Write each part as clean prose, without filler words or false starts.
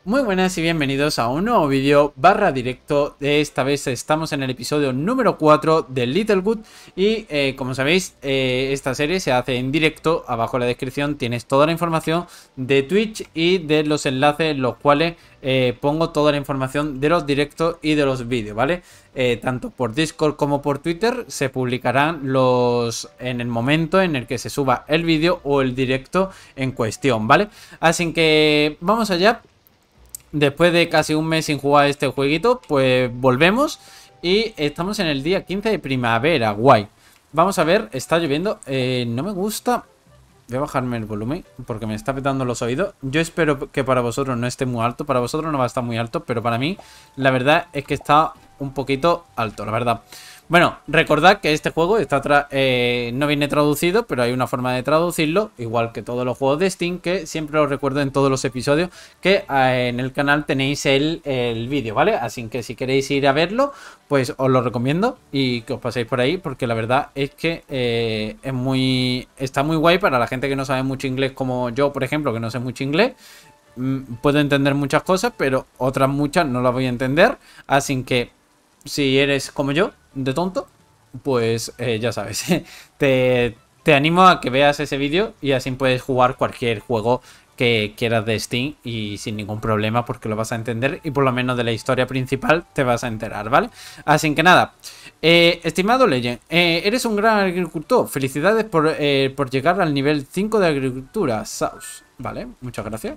Muy buenas y bienvenidos a un nuevo vídeo barra directo. Esta vez estamos en el episodio número 4 de Littlewood. Y como sabéis, esta serie se hace en directo. Abajo en la descripción tienes toda la información de Twitch y de los enlaces en los cuales pongo toda la información de los directos y de los vídeos, ¿vale? Tanto por Discord como por Twitter se publicarán en el momento en el que se suba el vídeo o el directo en cuestión, ¿vale? Así que vamos allá. Después de casi un mes sin jugar este jueguito, pues volvemos y estamos en el día 15 de primavera, guay. Vamos a ver, está lloviendo, no me gusta. Voy a bajarme el volumen porque me está petando los oídos. Yo espero que para vosotros no esté muy alto, para vosotros no va a estar muy alto, pero para mí la verdad es que está un poquito alto, la verdad. Bueno, recordad que este juego está no viene traducido, pero hay una forma de traducirlo, igual que todos los juegos de Steam, que siempre os recuerdo en todos los episodios que en el canal tenéis el vídeo, ¿vale? Así que si queréis ir a verlo, pues os lo recomiendo y que os paséis por ahí, porque la verdad es que está muy guay para la gente que no sabe mucho inglés, como yo, por ejemplo, que no sé mucho inglés. Puedo entender muchas cosas, pero otras muchas no las voy a entender, así que si eres como yo, de tonto, pues ya sabes, te animo a que veas ese vídeo y así puedes jugar cualquier juego que quieras de Steam y sin ningún problema, porque lo vas a entender y por lo menos de la historia principal te vas a enterar, ¿vale? Así que nada, estimado Legend, eres un gran agricultor, felicidades por llegar al nivel 5 de agricultura, Saus, ¿vale? Muchas gracias.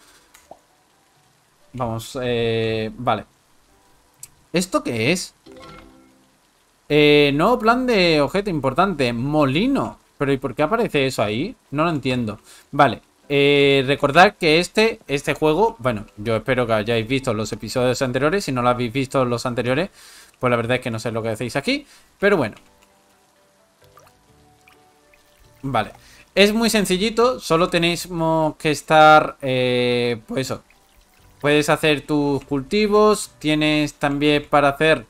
Vamos, vale. ¿Esto qué es? Nuevo plan de objeto importante. Molino. Pero ¿y por qué aparece eso ahí? No lo entiendo. Vale. Recordad que este juego, bueno, yo espero que hayáis visto los episodios anteriores. Si no lo habéis visto los anteriores, pues la verdad es que no sé lo que hacéis aquí. Pero bueno. Vale. Es muy sencillito. Solo tenéis que estar, pues eso. Puedes hacer tus cultivos. Tienes también para hacer...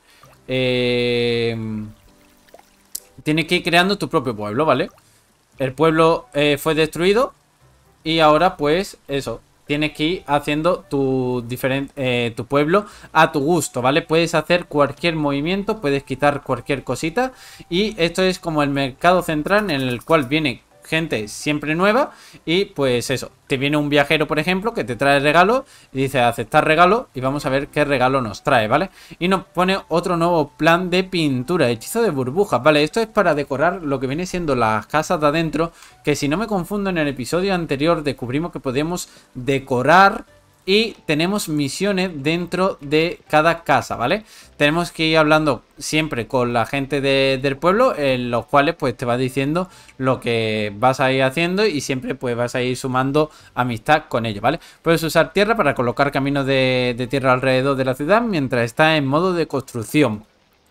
tienes que ir creando tu propio pueblo, ¿vale? El pueblo fue destruido. Y ahora pues eso, tienes que ir haciendo tu pueblo a tu gusto, ¿vale? Puedes hacer cualquier movimiento, puedes quitar cualquier cosita. Y esto es como el mercado central en el cual viene gente siempre nueva. Y pues eso, te viene un viajero, por ejemplo, que te trae regalo y dice aceptar regalo, y vamos a ver qué regalo nos trae, ¿vale? Y nos pone otro nuevo plan de pintura, hechizo de burbujas, ¿vale? Esto es para decorar lo que viene siendo las casas de adentro, que si no me confundo, en el episodio anterior descubrimos que podemos decorar y tenemos misiones dentro de cada casa, ¿vale? Tenemos que ir hablando siempre con la gente del pueblo, en los cuales pues te va diciendo lo que vas a ir haciendo y siempre pues vas a ir sumando amistad con ellos, ¿vale? Puedes usar tierra para colocar caminos de tierra alrededor de la ciudad mientras está en modo de construcción.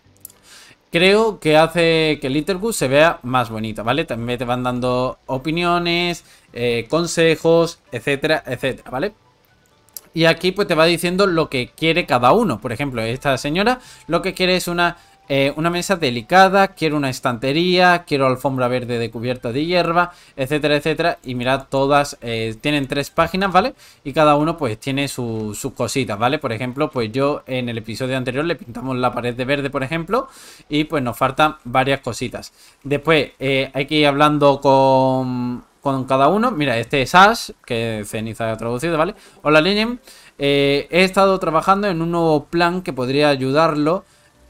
Creo que hace que Littlewood se vea más bonita, ¿vale? También te van dando opiniones, consejos, etcétera, etcétera, ¿vale? Y aquí pues te va diciendo lo que quiere cada uno. Por ejemplo, esta señora lo que quiere es una mesa delicada, quiero una estantería, quiero alfombra verde de cubierta de hierba, etcétera, etcétera. Y mirad, todas tienen 3 páginas, ¿vale? Y cada uno pues tiene sus cositas, ¿vale? Por ejemplo, pues yo en el episodio anterior le pintamos la pared de verde, por ejemplo, y pues nos faltan varias cositas. Después hay que ir hablando con cada uno. Mira, este es Ash, que Ceniza ha traducido, ¿vale? Hola, Legend. He estado trabajando en un nuevo plan que podría ayudarle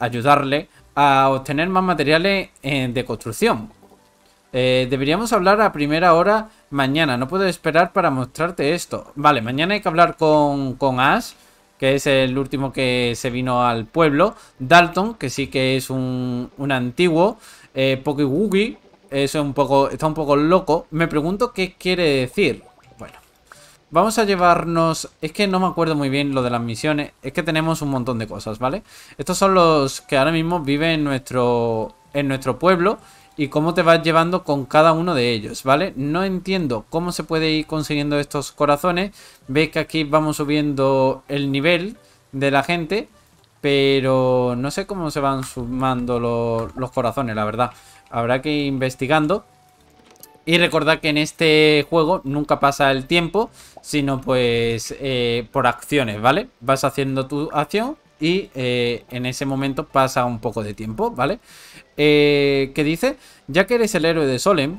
a obtener más materiales de construcción. Deberíamos hablar a primera hora mañana. No puedo esperar para mostrarte esto. Vale, mañana hay que hablar con Ash, que es el último que se vino al pueblo. Dalton, que sí que es un antiguo. Pokewoogie. Eso está un poco loco. Me pregunto qué quiere decir. Bueno, vamos a llevarnos... Es que no me acuerdo muy bien lo de las misiones. Es que tenemos un montón de cosas, ¿vale? Estos son los que ahora mismo viven en nuestro pueblo. Y cómo te vas llevando con cada uno de ellos, ¿vale? No entiendo cómo se puede ir consiguiendo estos corazones. Veis que aquí vamos subiendo el nivel de la gente, pero no sé cómo se van sumando los corazones, la verdad. Habrá que ir investigando. Y recordad que en este juego nunca pasa el tiempo, sino pues por acciones, ¿vale? Vas haciendo tu acción y en ese momento pasa un poco de tiempo, ¿vale? ¿Qué dice? Ya que eres el héroe de Solem,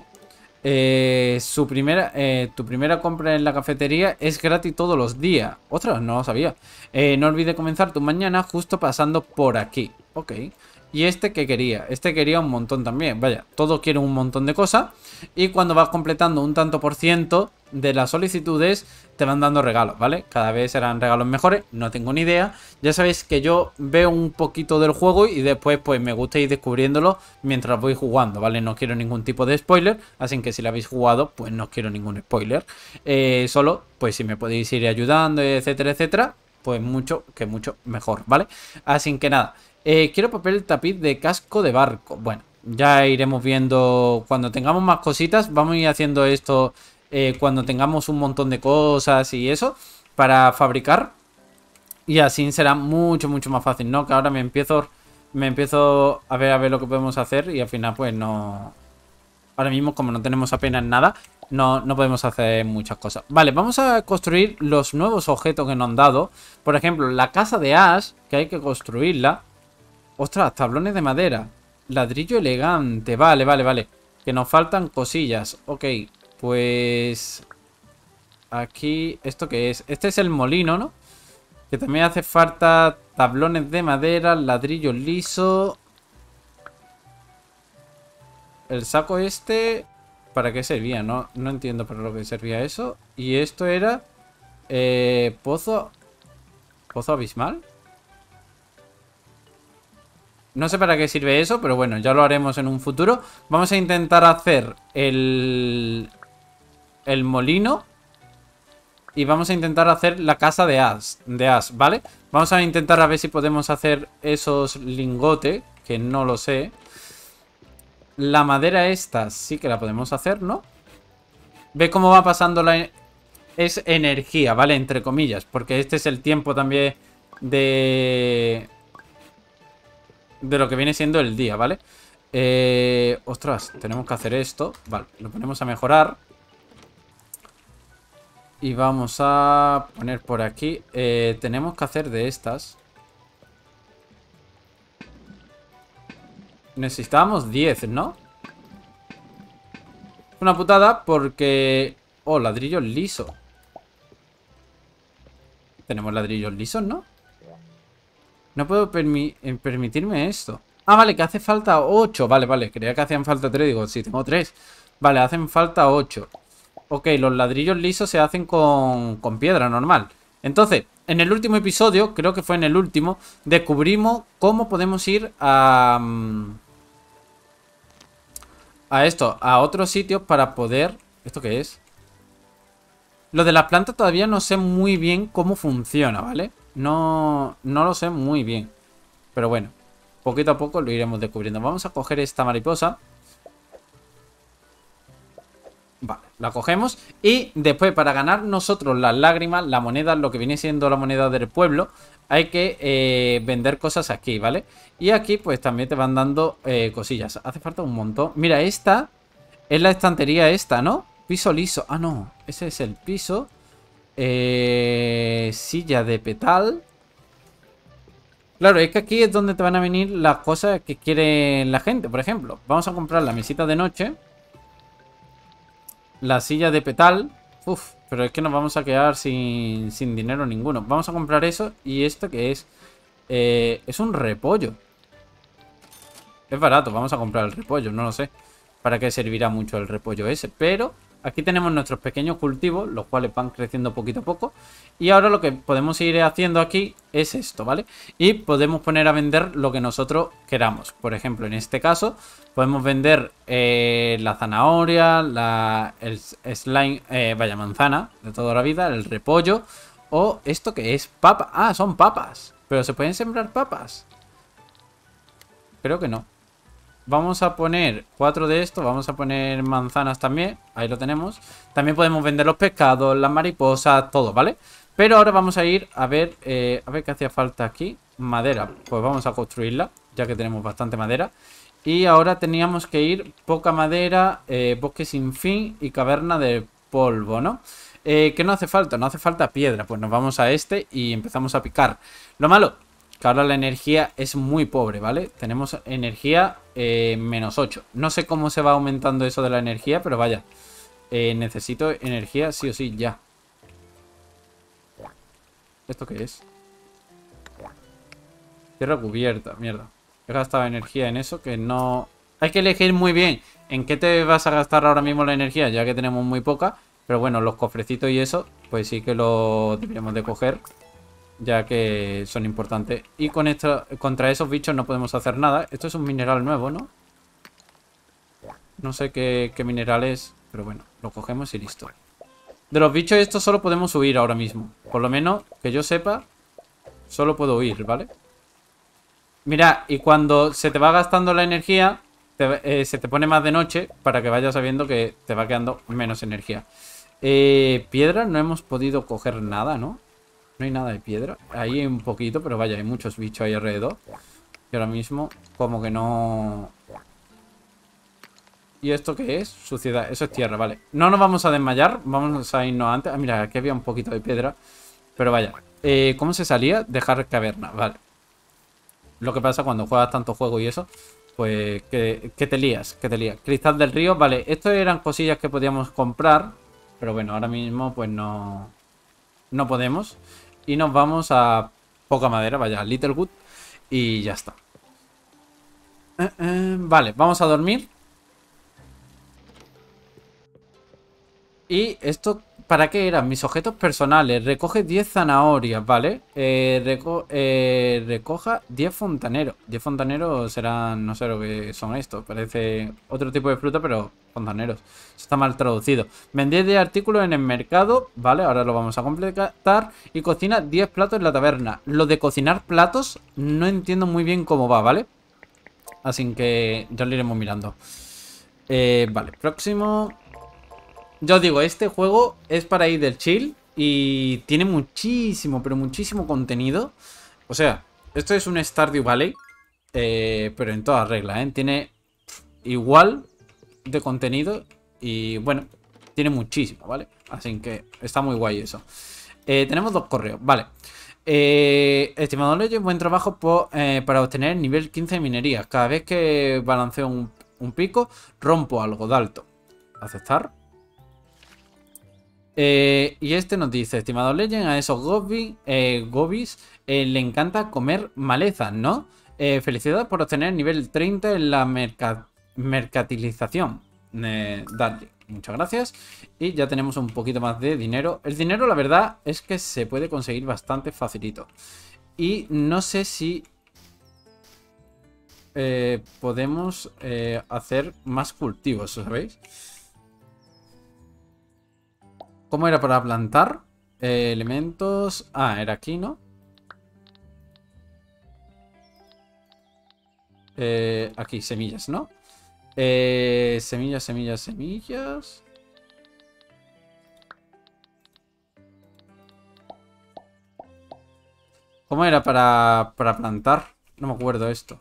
tu primera compra en la cafetería es gratis todos los días. Ostras, no lo sabía. No olvides comenzar tu mañana justo pasando por aquí. Ok. ¿Y este qué quería? Este quería un montón también. Vaya, todos quieren un montón de cosas. Y cuando vas completando un tanto por ciento de las solicitudes, te van dando regalos, ¿vale? Cada vez serán regalos mejores. No tengo ni idea. Ya sabéis que yo veo un poquito del juego y después pues me gusta ir descubriéndolo mientras voy jugando, ¿vale? No quiero ningún tipo de spoiler. Así que si lo habéis jugado, pues no quiero ningún spoiler. Solo, pues si me podéis ir ayudando, etcétera, etcétera, pues mucho, que mucho mejor, ¿vale? Así que nada. Quiero papel tapiz de casco de barco. Bueno, ya iremos viendo cuando tengamos más cositas. Vamos a ir haciendo esto cuando tengamos un montón de cosas y eso para fabricar. Y así será mucho, mucho más fácil, ¿no? Que ahora me empiezo a ver lo que podemos hacer y al final pues no... Ahora mismo como no tenemos apenas nada, no podemos hacer muchas cosas. Vale, vamos a construir los nuevos objetos que nos han dado. Por ejemplo, la casa de Ash, que hay que construirla. Ostras, tablones de madera. Ladrillo elegante. Vale, vale, vale. Que nos faltan cosillas. Ok, pues... Aquí... ¿Esto qué es? Este es el molino, ¿no? Que también hace falta tablones de madera, ladrillo liso. El saco este... ¿Para qué servía? No entiendo para lo que servía eso. Y esto era... Pozo... ¿Pozo abismal? No sé para qué sirve eso, pero bueno, ya lo haremos en un futuro. Vamos a intentar hacer el molino. Y vamos a intentar hacer la casa de Ash, ¿vale? Vamos a intentar a ver si podemos hacer esos lingotes, que no lo sé. La madera esta sí que la podemos hacer, ¿no? Ve cómo va pasando la... Es energía, ¿vale? Entre comillas, porque este es el tiempo también de lo que viene siendo el día, ¿vale? Ostras, tenemos que hacer esto. Vale, lo ponemos a mejorar. Y vamos a poner por aquí. Tenemos que hacer de estas. Necesitábamos 10, ¿no? Una putada porque... Oh, ladrillos lisos. Tenemos ladrillos lisos, ¿no? No puedo permitirme esto. Ah, vale, que hace falta 8. Vale, vale, creía que hacían falta 3. Digo, sí, tengo 3. Vale, hacen falta 8. Ok, los ladrillos lisos se hacen con piedra normal. Entonces, en el último episodio, creo que fue en el último, descubrimos cómo podemos ir a otros sitios para poder... ¿Esto qué es? Lo de las plantas todavía no sé muy bien cómo funciona, ¿vale? No lo sé muy bien. Pero bueno, poquito a poco lo iremos descubriendo. Vamos a coger esta mariposa. Vale, la cogemos. Y después, para ganar nosotros las lágrimas, la moneda, lo que viene siendo la moneda del pueblo, hay que vender cosas aquí, ¿vale? Y aquí pues también te van dando cosillas. Hace falta un montón. Mira, esta es la estantería esta, ¿no? Piso liso. Ah, no, ese es el piso. Silla de petal. Claro, es que aquí es donde te van a venir las cosas que quiere la gente. Por ejemplo, vamos a comprar la mesita de noche. La silla de petal. Uf, pero es que nos vamos a quedar sin dinero ninguno. Vamos a comprar eso. Y esto que es... es un repollo. Es barato, vamos a comprar el repollo, no lo sé para qué servirá mucho el repollo ese. Pero aquí tenemos nuestros pequeños cultivos, los cuales van creciendo poquito a poco. Y ahora lo que podemos ir haciendo aquí es esto, ¿vale? Y podemos poner a vender lo que nosotros queramos. Por ejemplo, en este caso, podemos vender la zanahoria, el slime, vaya, manzana de toda la vida, el repollo. O esto que es papa. Ah, son papas. Pero ¿se pueden sembrar papas? Creo que no. Vamos a poner 4 de esto. Vamos a poner manzanas también. Ahí lo tenemos. También podemos vender los pescados, las mariposas, todo, ¿vale? Pero ahora vamos a ir a ver qué hacía falta aquí. Madera. Pues vamos a construirla, ya que tenemos bastante madera. Y ahora teníamos que ir poca madera, bosque sin fin y caverna de polvo, ¿no? ¿Qué no hace falta? No hace falta piedra. Pues nos vamos a este y empezamos a picar. Lo malo, que ahora la energía es muy pobre, ¿vale? Tenemos energía -8. No sé cómo se va aumentando eso de la energía, pero vaya. Necesito energía sí o sí, ya. ¿Esto qué es? Tierra cubierta, mierda. He gastado energía en eso que no... Hay que elegir muy bien en qué te vas a gastar ahora mismo la energía, ya que tenemos muy poca. Pero bueno, los cofrecitos y eso, pues sí que lo deberíamos de coger, ya que son importantes. Y con esto, contra esos bichos no podemos hacer nada. Esto es un mineral nuevo, ¿no? No sé qué mineral es, pero bueno, lo cogemos y listo. De los bichos estos solo podemos huir ahora mismo. Por lo menos, que yo sepa, solo puedo huir, ¿vale? Mira, y cuando se te va gastando la energía, se te pone más de noche para que vayas sabiendo que te va quedando menos energía. Piedra, no hemos podido coger nada, ¿no? No hay nada de piedra. Ahí hay un poquito, pero vaya, hay muchos bichos ahí alrededor. Y ahora mismo, como que no... ¿Y esto qué es? Suciedad. Eso es tierra, vale. No nos vamos a desmayar. Vamos a irnos antes. Ah, mira, aquí había un poquito de piedra. Pero vaya. ¿Cómo se salía? Dejar caverna. Vale. Lo que pasa cuando juegas tanto juego y eso, pues que te lías, que te lías. Cristal del río, vale. Esto eran cosillas que podíamos comprar. Pero bueno, ahora mismo pues no podemos. Y nos vamos a poca madera, vaya, a Littlewood. Y ya está. Vale, vamos a dormir. ¿Y esto para qué eran? Mis objetos personales. Recoge 10 zanahorias, ¿vale? Recoja 10 fontaneros. 10 fontaneros serán, no sé lo que son estos. Parece otro tipo de fruta, pero fontaneros. Está mal traducido. Vender 10 artículos en el mercado, ¿vale? Ahora lo vamos a completar. Y cocina 10 platos en la taberna. Lo de cocinar platos no entiendo muy bien cómo va, ¿vale? Así que ya lo iremos mirando. Vale, próximo... Ya os digo, este juego es para ir del chill y tiene muchísimo, pero muchísimo contenido. O sea, esto es un Stardew Valley, pero en todas reglas, ¿eh? Tiene igual de contenido y bueno, tiene muchísimo, ¿vale? Así que está muy guay eso. Tenemos 2 correos, vale. Estimado Legend, buen trabajo para obtener nivel 15 de minería. Cada vez que balanceo un pico, rompo algo de alto. ¿Aceptar? Y este nos dice, estimado Legend, a esos gobis le encanta comer malezas, ¿no? Felicidades por obtener nivel 30 en la mercantilización. Dale, muchas gracias. Y ya tenemos un poquito más de dinero. El dinero, la verdad, es que se puede conseguir bastante facilito. Y no sé si podemos hacer más cultivos, ¿sabéis? ¿Cómo era para plantar? Elementos... Ah, era aquí, ¿no? Aquí, semillas, ¿no? Semillas, semillas, semillas. ¿Cómo era para plantar? No me acuerdo esto.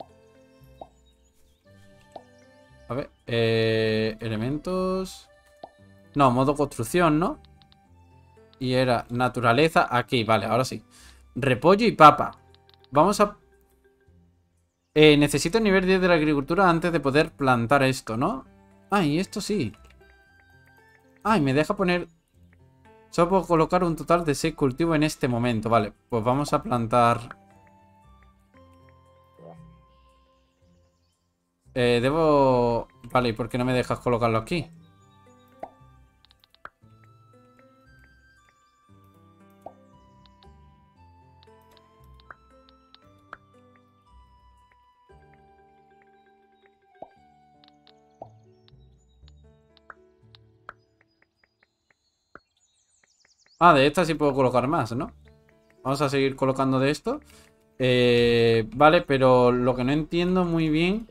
A ver, elementos... No, modo construcción, ¿no? Y era naturaleza aquí, vale, ahora sí. Repollo y papa. Vamos a... necesito el nivel 10 de la agricultura antes de poder plantar esto, ¿no? Ah, y esto sí. Ah, y me deja poner... Solo puedo colocar un total de 6 cultivos en este momento. Vale, pues vamos a plantar... debo... Vale, ¿y por qué no me dejas colocarlo aquí? Ah, de esta sí puedo colocar más, ¿no? Vamos a seguir colocando de esto. Vale, pero lo que no entiendo muy bien...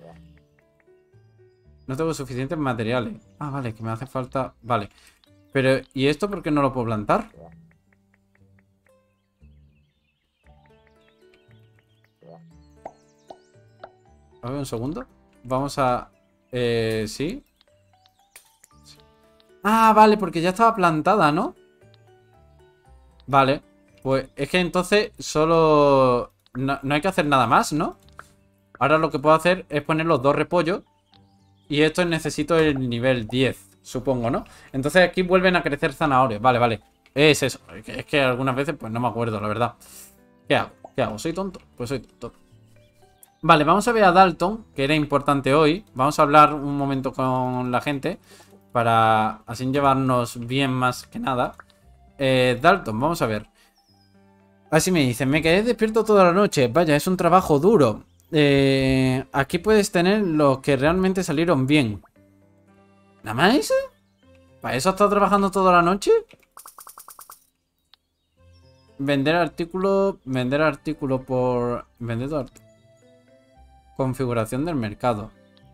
No tengo suficientes materiales. Ah, vale, que me hace falta... Vale. Pero, ¿y esto por qué no lo puedo plantar? A ver, un segundo. Vamos a... ¿sí? Ah, vale, porque ya estaba plantada, ¿no? Vale. Pues es que entonces solo... No hay que hacer nada más, ¿no? Ahora lo que puedo hacer es poner los 2 repollos. Y esto necesito el nivel 10, supongo, ¿no? Entonces aquí vuelven a crecer zanahorias. Vale, vale. Es eso. Es que algunas veces pues no me acuerdo, la verdad. ¿Qué hago? ¿Qué hago? ¿Soy tonto? Pues soy tonto. Vale, vamos a ver a Dalton, que era importante hoy. Vamos a hablar un momento con la gente para así llevarnos bien más que nada. Dalton, vamos a ver. Así me dicen, me quedé despierto toda la noche. Vaya, es un trabajo duro. Aquí puedes tener los que realmente salieron bien. ¿Nada más eso? ¿Para eso has estado trabajando toda la noche? Vender artículo. Vender artículo por... Vendedor. Configuración del mercado.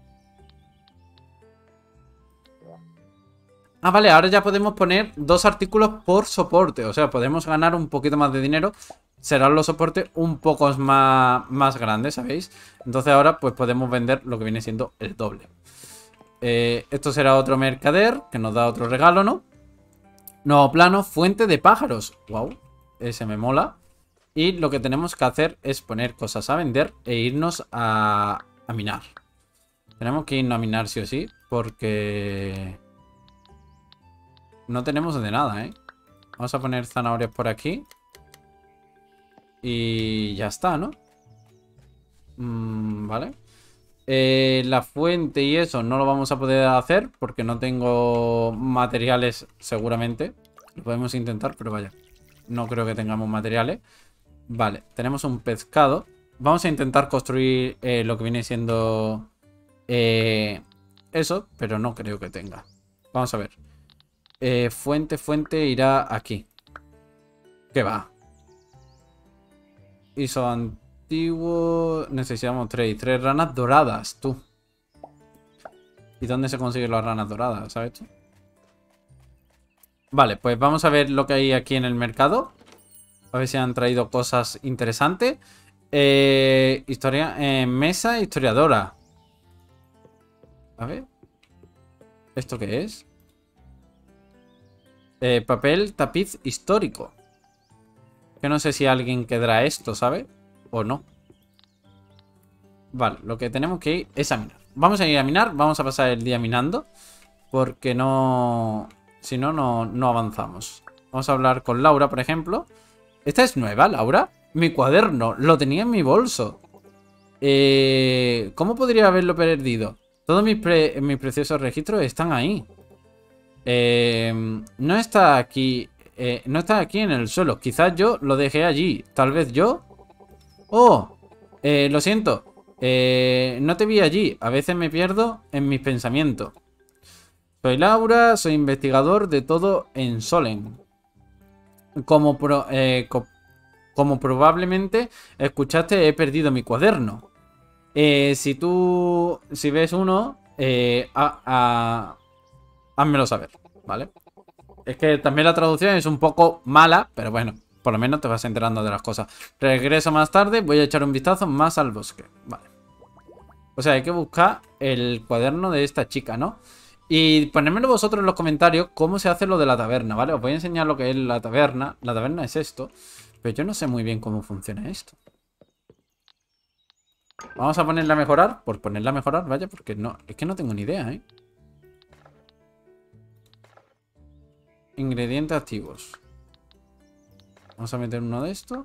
Ah, vale, ahora ya podemos poner 2 artículos por soporte. O sea, podemos ganar un poquito más de dinero. Serán los soportes un poco más grandes, ¿sabéis? Entonces ahora pues podemos vender lo que viene siendo el doble. Esto será otro mercader que nos da otro regalo, ¿no? Nuevo plano, fuente de pájaros. Wow, ese me mola. Y lo que tenemos que hacer es poner cosas a vender e irnos a minar. Tenemos que irnos a minar sí o sí, porque no tenemos de nada, ¿eh? Vamos a poner zanahorias por aquí. Y ya está, ¿no? Vale. La fuente y eso no lo vamos a poder hacer porque no tengo materiales seguramente. Lo podemos intentar, pero vaya. No creo que tengamos materiales. Vale, tenemos un pescado. Vamos a intentar construir lo que viene siendo eso, pero no creo que tenga. Vamos a ver. Fuente irá aquí. ¿Qué va? Hizo antiguo. Necesitamos 3 ranas doradas, tú. ¿Y dónde se consiguen las ranas doradas? ¿Sabes tú? Vale, pues vamos a ver lo que hay aquí en el mercado. A ver si han traído cosas interesantes. Historia. Mesa historiadora. A ver. ¿Esto qué es? Papel tapiz histórico. Que no sé si alguien quedará esto, ¿sabe? O no. Vale, lo que tenemos que ir es a minar. Vamos a ir a minar, vamos a pasar el día minando. Porque no... Si no, no avanzamos. Vamos a hablar con Laura, por ejemplo. ¿Esta es nueva, Laura? Mi cuaderno, lo tenía en mi bolso. ¿Cómo podría haberlo perdido? Todos mis preciosos registros están ahí. No está aquí. No está aquí en el suelo. Quizás yo lo dejé allí. Tal vez yo. ¡Oh! Lo siento. No te vi allí. A veces me pierdo en mis pensamientos. Soy Laura, soy investigador de todo en Solen. Como probablemente escuchaste, he perdido mi cuaderno. Si ves uno, házmelo saber, ¿vale? Es que también la traducción es un poco mala, pero bueno, por lo menos te vas enterando de las cosas. Regreso más tarde, voy a echar un vistazo más al bosque. Vale. O sea, hay que buscar el cuaderno de esta chica, ¿no? Y ponedmelo vosotros en los comentarios cómo se hace lo de la taberna, ¿vale? Os voy a enseñar lo que es la taberna. La taberna es esto. Pero yo no sé muy bien cómo funciona esto. Vamos a ponerla a mejorar. Por ponerla a mejorar, vaya, porque no... Es que no tengo ni idea, ¿eh? Ingredientes activos. Vamos a meter uno de estos.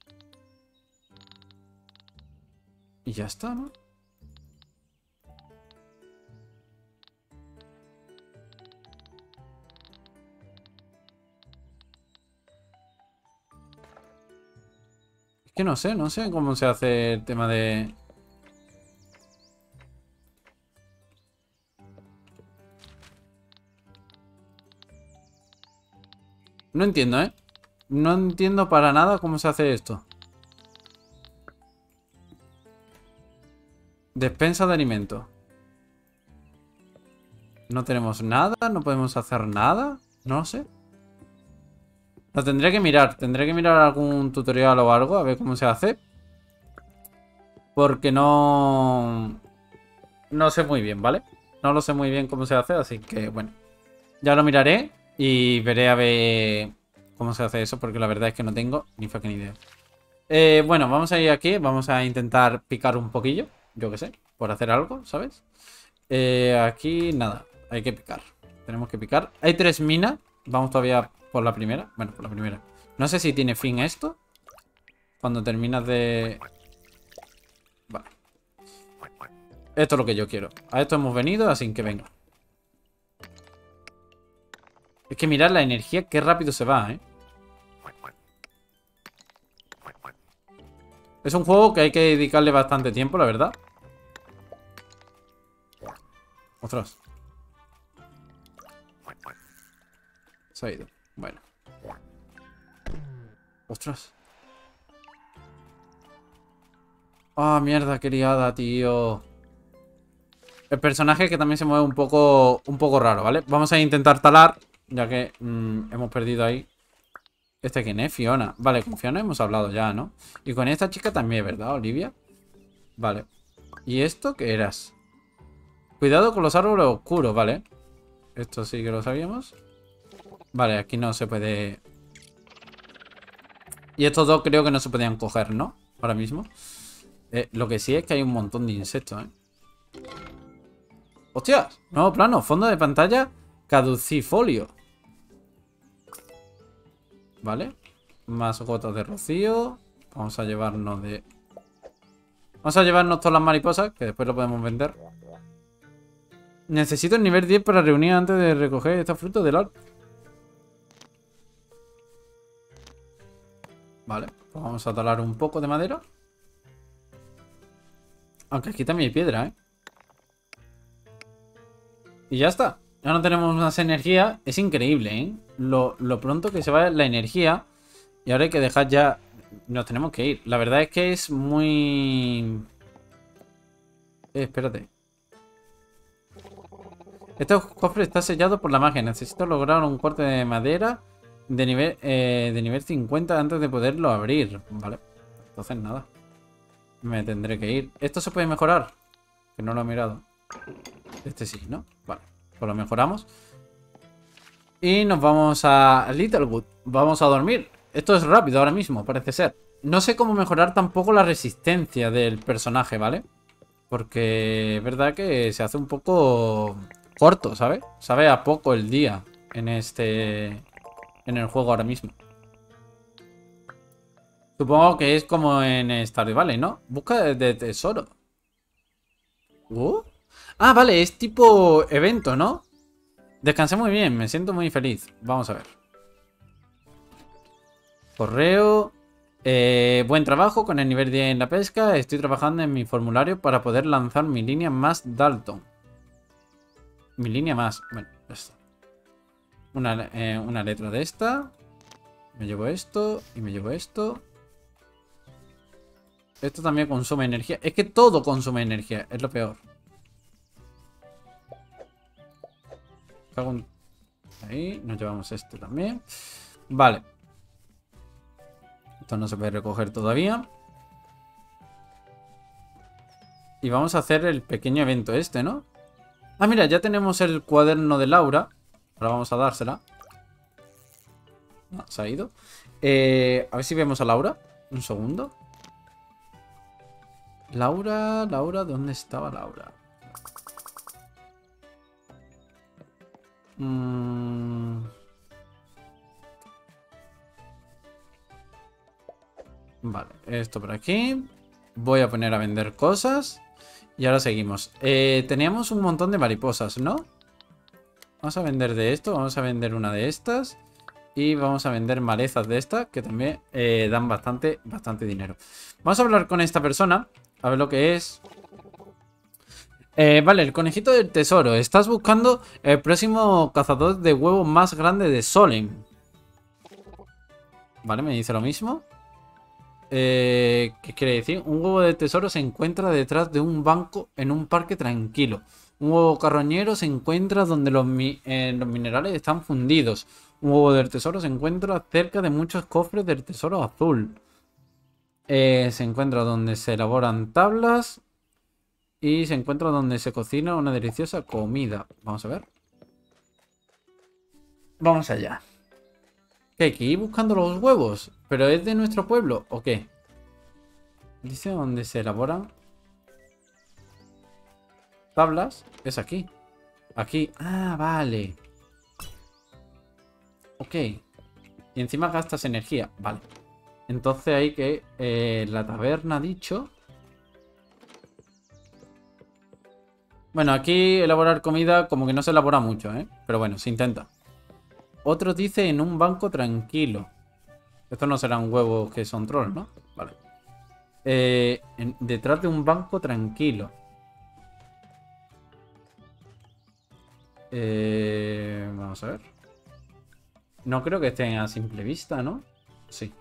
Y ya está, ¿no? Es que no sé cómo se hace el tema de... No entiendo, ¿eh? No entiendo para nada cómo se hace esto. Despensa de alimentos. No tenemos nada, no podemos hacer nada. No lo sé. Lo tendré que mirar. Tendré que mirar algún tutorial o algo. A ver cómo se hace. Porque no... no sé muy bien, ¿vale? No lo sé muy bien cómo se hace, así que bueno. Ya lo miraré y veré a ver cómo se hace eso, porque la verdad es que no tengo ni fucking idea. Bueno, vamos a ir aquí, vamos a intentar picar un poquillo, yo qué sé, por hacer algo, ¿sabes? Aquí nada, hay que picar. Tenemos que picar. Hay 3 minas, vamos todavía por la primera. Bueno, por la primera. No sé si tiene fin esto. Cuando terminas de... Vale. Esto es lo que yo quiero. A esto hemos venido, así que venga. Es que mirad la energía, qué rápido se va, ¿eh? Es un juego que hay que dedicarle bastante tiempo, la verdad. Ostras. Se ha ido. Bueno. Ostras. Ah, mierda, qué liada, tío. El personaje que también se mueve un poco raro, ¿vale? Vamos a intentar talar, ya que hemos perdido ahí. ¿Este quién es? Fiona. Vale, con Fiona hemos hablado ya, ¿no? Y con esta chica también, ¿verdad, Olivia? Vale. ¿Y esto qué eras? Cuidado con los árboles oscuros, vale. Esto sí que lo sabíamos. Vale, aquí no se puede... Y estos dos creo que no se podían coger, ¿no? Ahora mismo. Lo que sí es que hay un montón de insectos, ¿eh? ¡Hostias! Nuevo plano. Fondo de pantalla caducifolio. Vale. Más gotas de rocío. Vamos a llevarnos de... Vamos a llevarnos todas las mariposas, que después lo podemos vender. Necesito el nivel 10 para reunir antes de recoger estos frutos del árbol. Vale, pues vamos a talar un poco de madera. Aunque aquí también hay piedra, ¿eh? Y ya está. Ya no tenemos más energía. Es increíble, ¿eh? Lo pronto que se va la energía. Y ahora hay que dejar ya... Nos tenemos que ir. La verdad es que es muy... espérate. Este cofre está sellado por la magia. Necesito lograr un corte de madera de nivel 50 antes de poderlo abrir. Vale. Entonces nada. Me tendré que ir. ¿Esto se puede mejorar? Que no lo he mirado. Este sí, ¿no? Vale. Pues lo mejoramos. Y nos vamos a Littlewood. Vamos a dormir. Esto es rápido ahora mismo, parece ser. No sé cómo mejorar tampoco la resistencia del personaje, ¿vale? Porque es verdad que se hace un poco corto, ¿sabes? Sabe a poco el día en en el juego ahora mismo. Supongo que es como en Stardew Valley, ¿no? Busca de tesoro. Ah, vale, es tipo evento, ¿no? Descansé muy bien, me siento muy feliz. Vamos a ver. Correo. Buen trabajo con el nivel 10 en la pesca. Estoy trabajando en mi formulario para poder lanzar mi línea más Dalton. Mi línea más. Bueno, ya está. Una letra de esta. Me llevo esto y me llevo esto. Esto también consume energía. Es que todo consume energía, es lo peor. Ahí, nos llevamos este también. Vale. Esto no se puede recoger todavía. Y vamos a hacer el pequeño evento este, ¿no? Ah, mira, ya tenemos el cuaderno de Laura. Ahora vamos a dársela. No, se ha ido. A ver si vemos a Laura. Un segundo. Laura, ¿dónde estaba Laura? Vale, esto por aquí. Voy a poner a vender cosas. Y ahora seguimos. Teníamos un montón de mariposas, ¿no? Vamos a vender de esto. Vamos a vender una de estas. Y vamos a vender malezas de estas, que también dan bastante dinero. Vamos a hablar con esta persona. A ver lo que es. Vale, el conejito del tesoro. Estás buscando el próximo cazador de huevos más grande de Solem. Vale, me dice lo mismo. ¿Qué quiere decir? Un huevo del tesoro se encuentra detrás de un banco en un parque tranquilo. Un huevo carroñero se encuentra donde los minerales están fundidos. Un huevo del tesoro se encuentra cerca de muchos cofres del tesoro azul. Se encuentra donde se elaboran tablas. Y se encuentra donde se cocina una deliciosa comida. Vamos a ver. Vamos allá. ¿Qué? ¿Hay que ir buscando los huevos? ¿Pero es de nuestro pueblo o qué? Dice dónde se elaboran tablas. Es aquí. Aquí. Ah, vale. Ok. Y encima gastas energía. Vale. Entonces hay que... la taberna ha dicho... Bueno, aquí elaborar comida como que no se elabora mucho, ¿eh? Pero bueno, se intenta. Otro dice en un banco tranquilo. Estos no serán huevos que son trolls, ¿no? Vale. Detrás de un banco tranquilo. Vamos a ver. No creo que estén a simple vista, ¿no? Sí.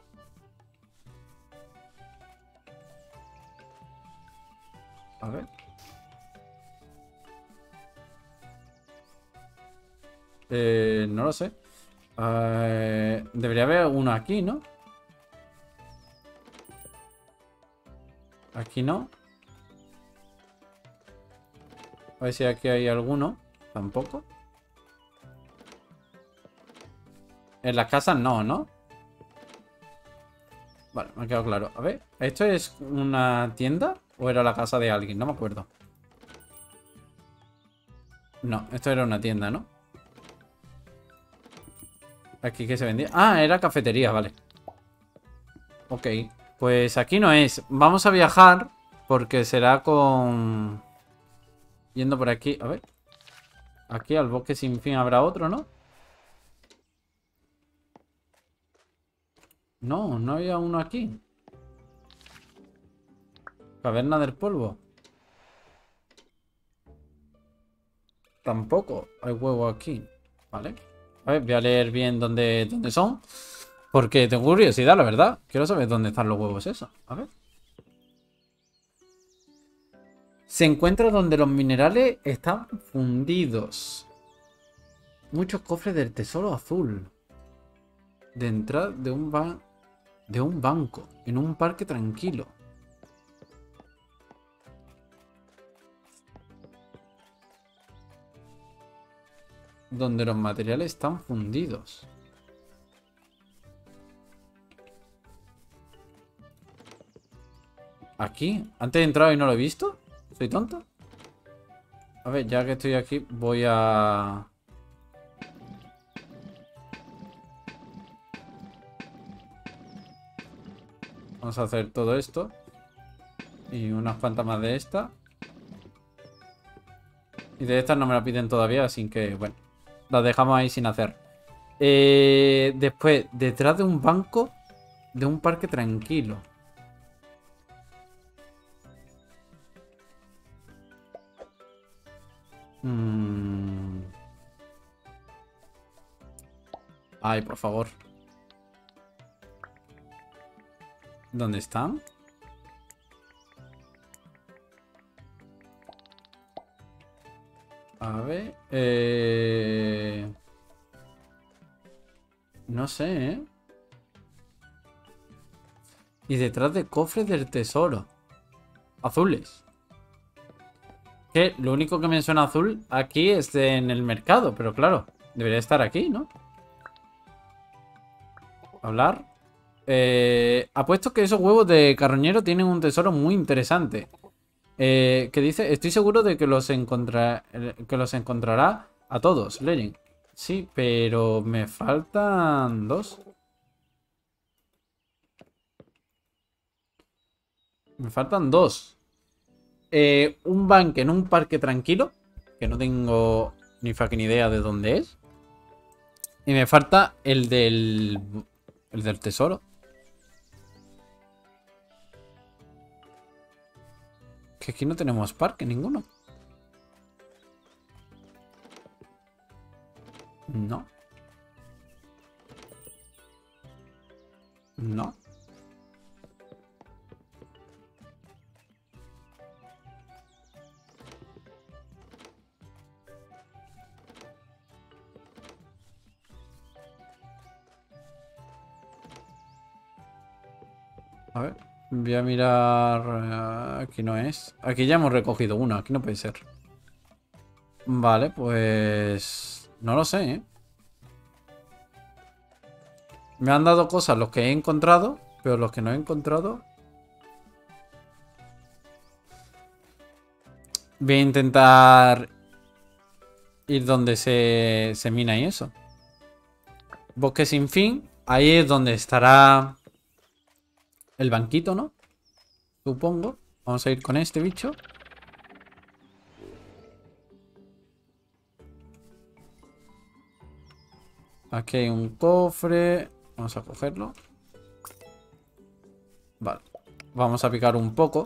A ver. No lo sé. Debería haber uno aquí, ¿no? Aquí no. A ver si aquí hay alguno. Tampoco. En las casas no, ¿no? Vale, me ha quedado claro. A ver, ¿esto es una tienda? ¿O era la casa de alguien? No me acuerdo. No, esto era una tienda, ¿no? Aquí que se vendía. Ah, era cafetería, vale. Ok, pues aquí no es. Vamos a viajar porque será con... Yendo por aquí, a ver. Aquí al bosque sin fin habrá otro, ¿no? No, no había uno aquí. Caverna del polvo. Tampoco hay huevo aquí. Vale. A ver, voy a leer bien dónde son. Porque tengo curiosidad, la verdad. Quiero saber dónde están los huevos esos. A ver. Se encuentra donde los minerales están fundidos. Muchos cofres del tesoro azul. Detrás de un banco. En un parque tranquilo. Donde los materiales están fundidos. ¿Aquí? ¿Antes he entrado y no lo he visto? ¿Soy tonto? A ver, ya que estoy aquí, voy a... Vamos a hacer todo esto. Y unas cuantas más de esta. Y de estas no me la piden todavía, así que, bueno. Las dejamos ahí sin hacer. Después, detrás de un banco de un parque tranquilo. Mm. Ay, por favor. ¿Dónde están? A ver. No sé, ¿eh? Y detrás de cofres del tesoro. Azules. Que lo único que me suena azul aquí es en el mercado, pero claro, debería estar aquí, ¿no? Hablar. Apuesto que esos huevos de carroñero tienen un tesoro muy interesante. Que dice, estoy seguro de que que los encontrará a todos, Legend. Sí, pero me faltan dos. Me faltan dos. Un banco en un parque tranquilo, que no tengo ni fucking idea de dónde es. Y me falta el del tesoro. Que aquí no tenemos parque ninguno. No. No. A ver. Voy a mirar... aquí no es. Aquí ya hemos recogido uno. Aquí no puede ser. Vale, pues... no lo sé, ¿eh? Me han dado cosas los que he encontrado, pero los que no he encontrado... voy a intentar ir donde se mina y eso. Bosque sin fin. Ahí es donde estará el banquito, ¿no? Supongo. Vamos a ir con este bicho. Aquí hay un cofre. Vamos a cogerlo. Vale. Vamos a picar un poco.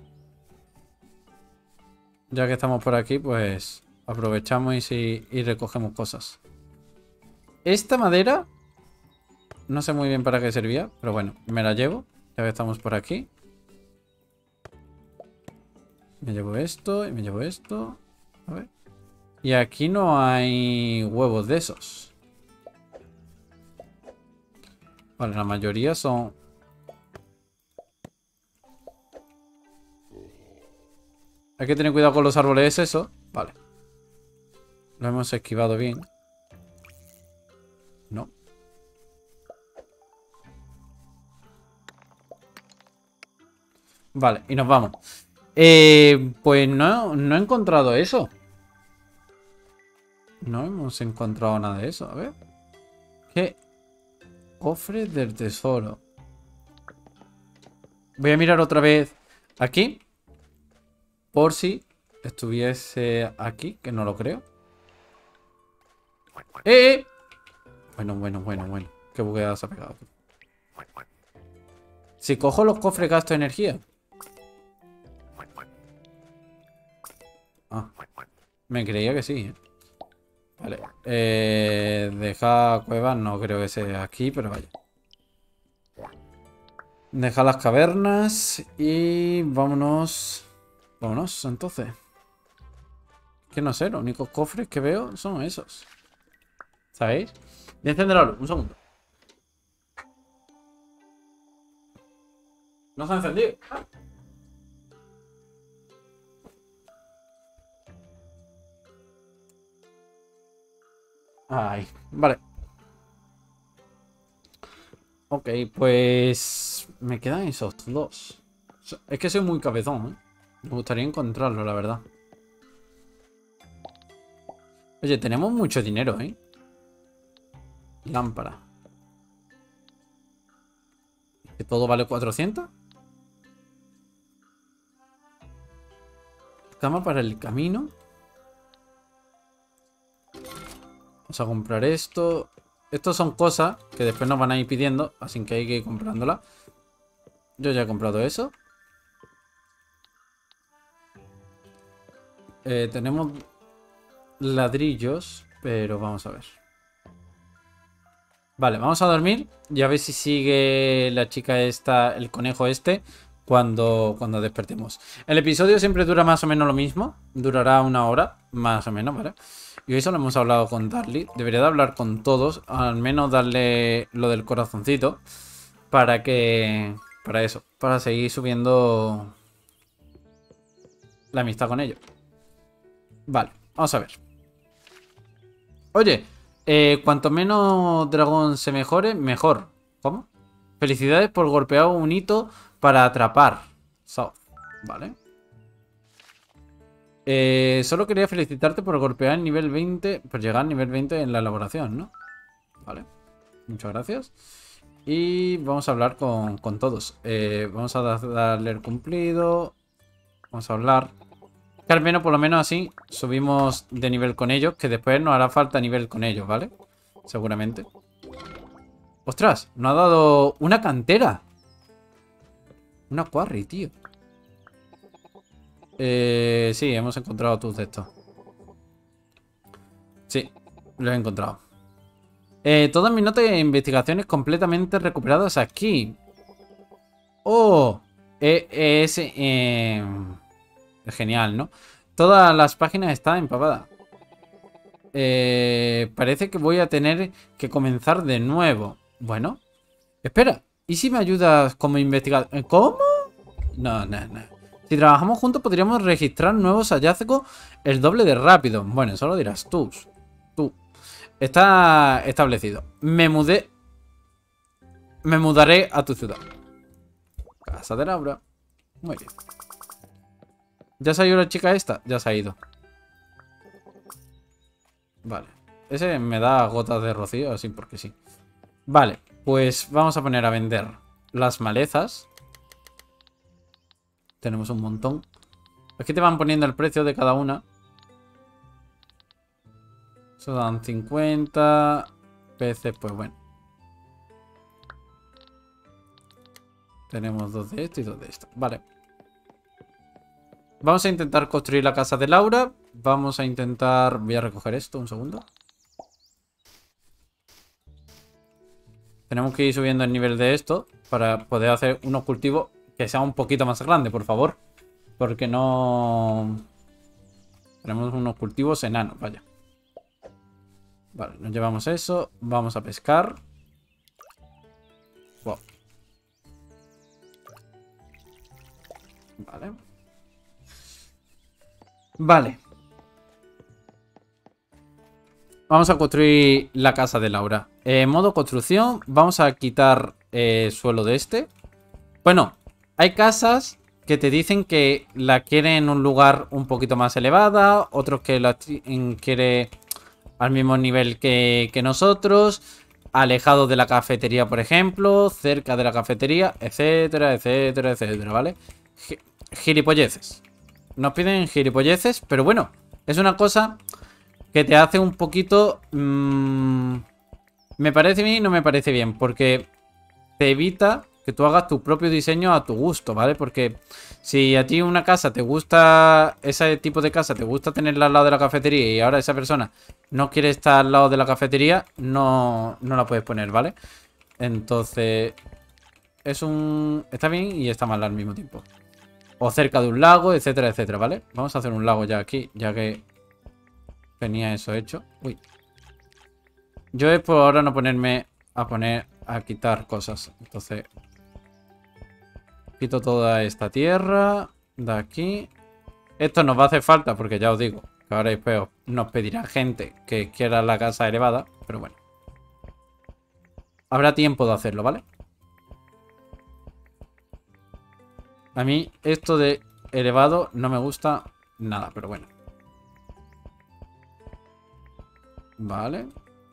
Ya que estamos por aquí, pues aprovechamos y recogemos cosas. Esta madera... no sé muy bien para qué servía, pero bueno, me la llevo. Ya que estamos por aquí. Me llevo esto y me llevo esto. A ver. Y aquí no hay huevos de esos. Vale, la mayoría son... hay que tener cuidado con los árboles esos. Vale. Lo hemos esquivado bien. No. Vale, y nos vamos. Pues no he encontrado eso. No hemos encontrado nada de eso. A ver. ¿Qué? Cofre del tesoro. Voy a mirar otra vez aquí. Por si estuviese aquí, que no lo creo. ¡Eh! Bueno. Qué bugueada se ha pegado. Si cojo los cofres gasto energía. Ah, me creía que sí, ¿eh? Vale. Deja cuevas, no creo que sea aquí, pero vaya. Deja las cavernas y vámonos. Vámonos, entonces. Que no sé, los únicos cofres que veo son esos. ¿Sabéis? Voy a encender la luz, un segundo. No se ha encendido. Ay, vale. Ok, pues... me quedan esos dos. Es que soy muy cabezón, ¿eh? Me gustaría encontrarlo, la verdad. Oye, tenemos mucho dinero, ¿eh? Lámpara. ¿Que todo vale 400? Cama para el camino. Vamos a comprar esto. Estos son cosas que después nos van a ir pidiendo, así que hay que ir comprándolas. Yo ya he comprado eso. Tenemos ladrillos, pero vamos a ver. Vale, vamos a dormir y a ver si sigue la chica esta, el conejo este, cuando despertemos. El episodio siempre dura más o menos lo mismo. Durará 1 hora, más o menos, ¿vale? Y hoy solo hemos hablado con Darly. Debería de hablar con todos, al menos darle lo del corazoncito, para que... para eso, para seguir subiendo la amistad con ellos. Vale, vamos a ver. Oye, cuanto menos dragón se mejore, mejor. ¿Cómo? Felicidades por golpear un hito para atrapar. South. Vale. Solo quería felicitarte por golpear el nivel 20, por llegar al nivel 20 en la elaboración, ¿no? Vale. Muchas gracias. Y vamos a hablar con todos. Vamos a darle el cumplido. Vamos a hablar. Que al menos, por lo menos así, subimos de nivel con ellos. Que después nos hará falta nivel con ellos, ¿vale? Seguramente. ¡Ostras! Nos ha dado una cantera. Una quarry, tío. Sí, hemos encontrado tus de estos. Sí, lo he encontrado. Todas mis notas e investigaciones completamente recuperadas aquí. ¡Oh! Es genial, ¿no? Todas las páginas están empapadas. Parece que voy a tener que comenzar de nuevo. Bueno, espera. ¿Y si me ayudas como investigador? ¿Cómo? No, no, no. Si trabajamos juntos podríamos registrar nuevos hallazgos el doble de rápido. Bueno, eso lo dirás tú. Tú. Está establecido. Me mudaré a tu ciudad. Casa de Laura. Muy bien. ¿Ya se ha ido la chica esta? Ya se ha ido. Vale. Ese me da gotas de rocío, así porque sí. Vale, pues vamos a poner a vender las malezas. Tenemos un montón. Aquí te van poniendo el precio de cada una. Eso dan 50 peces, pues bueno. Tenemos 2 de esto y 2 de esto. Vale. Vamos a intentar construir la casa de Laura. Vamos a intentar... Voy a recoger esto, un segundo. Tenemos que ir subiendo el nivel de esto para poder hacer unos cultivos que sean un poquito más grandes, por favor. Porque no... Tenemos unos cultivos enanos, vaya. Vale, nos llevamos eso. Vamos a pescar. Wow. Vale. Vale. Vamos a construir la casa de Laura. Modo construcción. Vamos a quitar suelo de este. Bueno, hay casas que te dicen que la quieren en un lugar un poquito más elevada. Otros que la quieren al mismo nivel que nosotros. Alejado de la cafetería, por ejemplo. Cerca de la cafetería, etcétera, etcétera, etcétera, ¿vale? Gilipolleces. Nos piden gilipolleces, pero bueno, es una cosa que te hace un poquito... me parece bien y no me parece bien, porque te evita que tú hagas tu propio diseño a tu gusto, ¿vale? Porque si a ti una casa te gusta, ese tipo de casa te gusta tenerla al lado de la cafetería y ahora esa persona no quiere estar al lado de la cafetería, no la puedes poner, ¿vale? Entonces, es un... está bien y está mal al mismo tiempo. O cerca de un lago, etcétera, etcétera, ¿vale? Vamos a hacer un lago ya aquí, ya que tenía eso hecho. Uy. Yo es por ahora no ponerme a quitar cosas. Entonces, quito toda esta tierra de aquí. Esto nos va a hacer falta porque ya os digo que ahora después nos pedirá gente que quiera la casa elevada. Pero bueno. Habrá tiempo de hacerlo, ¿vale? A mí esto de elevado no me gusta nada, pero bueno. Vale.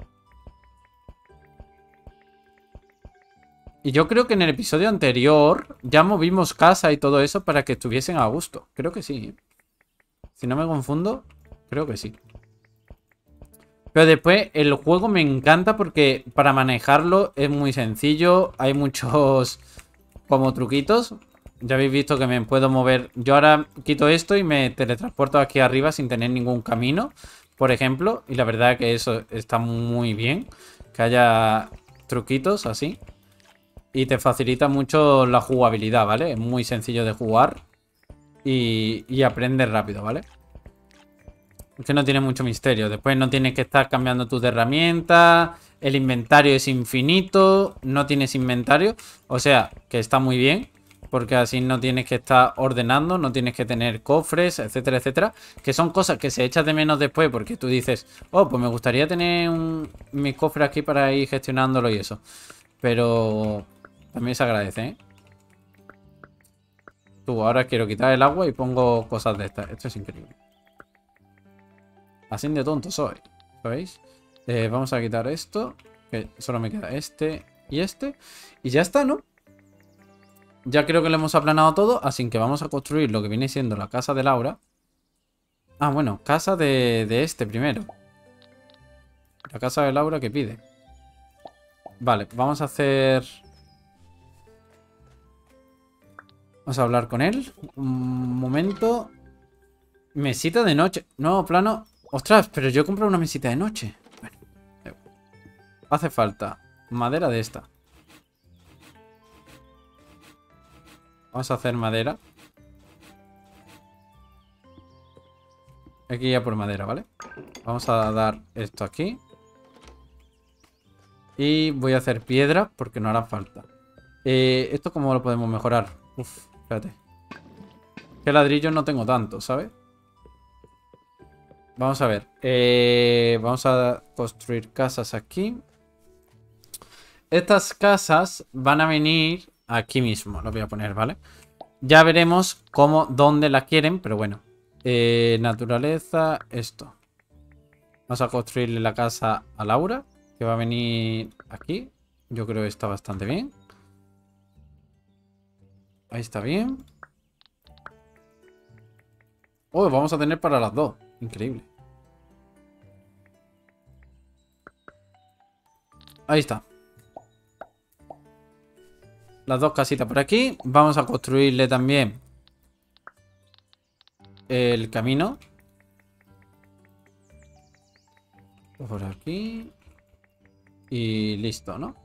Y yo creo que en el episodio anterior ya movimos casa y todo eso para que estuviesen a gusto. Creo que sí. Si no me confundo, creo que sí. Pero después el juego me encanta porque para manejarlo es muy sencillo. Hay muchos como truquitos. Ya habéis visto que me puedo mover. Yo ahora quito esto y me teletransporto aquí arriba sin tener ningún camino, por ejemplo. Y la verdad que eso está muy bien. Que haya truquitos así. Y te facilita mucho la jugabilidad, ¿vale? Es muy sencillo de jugar. Y aprendes rápido, ¿vale? Es que no tiene mucho misterio. Después no tienes que estar cambiando tus herramientas. El inventario es infinito. No tienes inventario. O sea, que está muy bien. Porque así no tienes que estar ordenando, no tienes que tener cofres, etcétera, etcétera. Que son cosas que se echan de menos después porque tú dices, oh, pues me gustaría tener mis cofres aquí para ir gestionándolo y eso. Pero también se agradece, ¿eh? Tú, ahora quiero quitar el agua y pongo cosas de estas. Esto es increíble. Así de tonto soy, ¿sabéis? Vamos a quitar esto, que solo me queda este y este. Y ya está, ¿no? Ya creo que lo hemos aplanado todo, así que vamos a construir lo que viene siendo la casa de Laura. Ah, bueno, casa de este primero. La casa de Laura que pide. Vale, vamos a hacer... Vamos a hablar con él. Un momento. Mesita de noche. Nuevo plano. Ostras, pero yo he comprado una mesita de noche. Bueno, hace falta madera de esta. Vamos a hacer madera. Hay que ir a por madera, ¿vale? Vamos a dar esto aquí. Y voy a hacer piedra porque no hará falta. ¿Esto cómo lo podemos mejorar? Uf, espérate. que ladrillos no tengo tanto, ¿sabes? Vamos a ver. Vamos a construir casas aquí. Estas casas van a venir aquí mismo. Lo voy a poner, ¿vale? Ya veremos cómo, dónde la quieren, pero bueno. Naturaleza, esto. Vamos a construirle la casa a Laura, que va a venir aquí. Yo creo que está bastante bien. Ahí está bien. Oh, vamos a tener para las dos. Increíble. Ahí está. Las dos casitas por aquí. Vamos a construirle también el camino. Por aquí. Y listo, ¿no?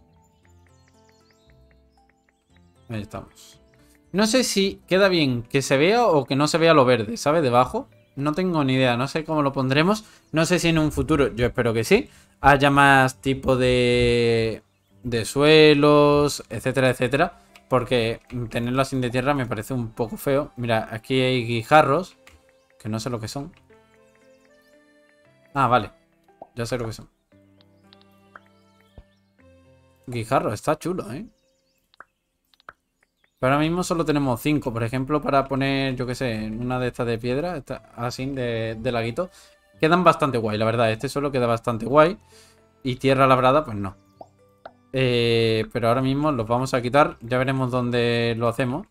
Ahí estamos. No sé si queda bien que se vea o que no se vea lo verde, ¿sabes? Debajo. No tengo ni idea, no sé cómo lo pondremos. No sé si en un futuro, yo espero que sí, haya más tipo de suelos, etcétera, etcétera. Porque tenerlo así de tierra me parece un poco feo. Mira, aquí hay guijarros, que no sé lo que son. Ah, vale. Ya sé lo que son. Guijarro, está chulo, ¿eh? Pero ahora mismo solo tenemos 5. Por ejemplo, para poner, yo qué sé, en una de estas de piedra, así de laguito. Quedan bastante guay, la verdad. Este solo queda bastante guay. Y tierra labrada, pues no. Pero ahora mismo los vamos a quitar. Ya veremos dónde lo hacemos.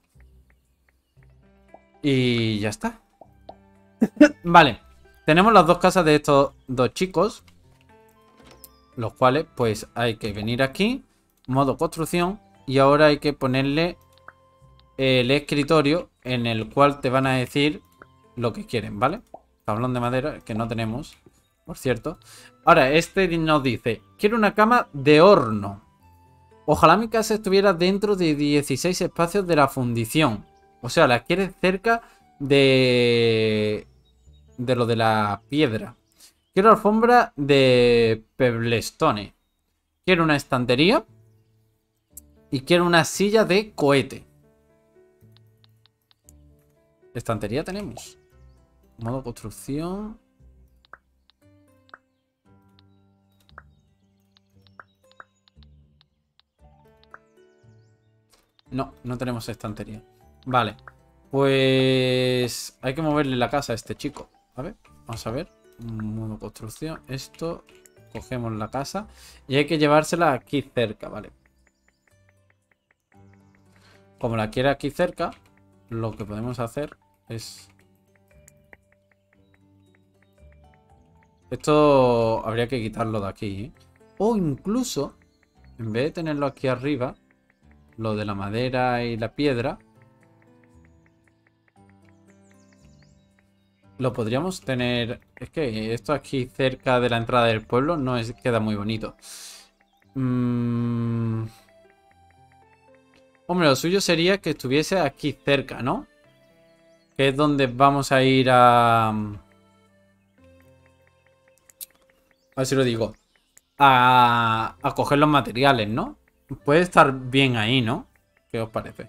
Y ya está. Vale. Tenemos las dos casas de estos dos chicos. Los cuales, pues, hay que venir aquí. Modo construcción. Y ahora hay que ponerle el escritorio en el cual te van a decir lo que quieren, ¿vale? Tablón de madera, que no tenemos, por cierto. Ahora, este nos dice, quiero una cama de horno. Ojalá mi casa estuviera dentro de 16 espacios de la fundición. O sea, la quiere cerca de lo de la piedra. Quiero alfombra de Pebblestone. Quiero una estantería. Y quiero una silla de cohete. Estantería tenemos. Modo construcción. No, no tenemos estantería. Vale. Pues hay que moverle la casa a este chico. A ver, vamos a ver. Modo construcción. Esto. Cogemos la casa. Y hay que llevársela aquí cerca, vale. Como la quiere aquí cerca, lo que podemos hacer es... Esto habría que quitarlo de aquí, ¿eh? O incluso, en vez de tenerlo aquí arriba, lo de la madera y la piedra, lo podríamos tener... Es que esto aquí cerca de la entrada del pueblo no queda muy bonito. Hombre, lo suyo sería que estuviese aquí cerca, ¿no? Que es donde vamos a ir a ver si lo digo. A coger los materiales, ¿no? Puede estar bien ahí, ¿no? ¿Qué os parece?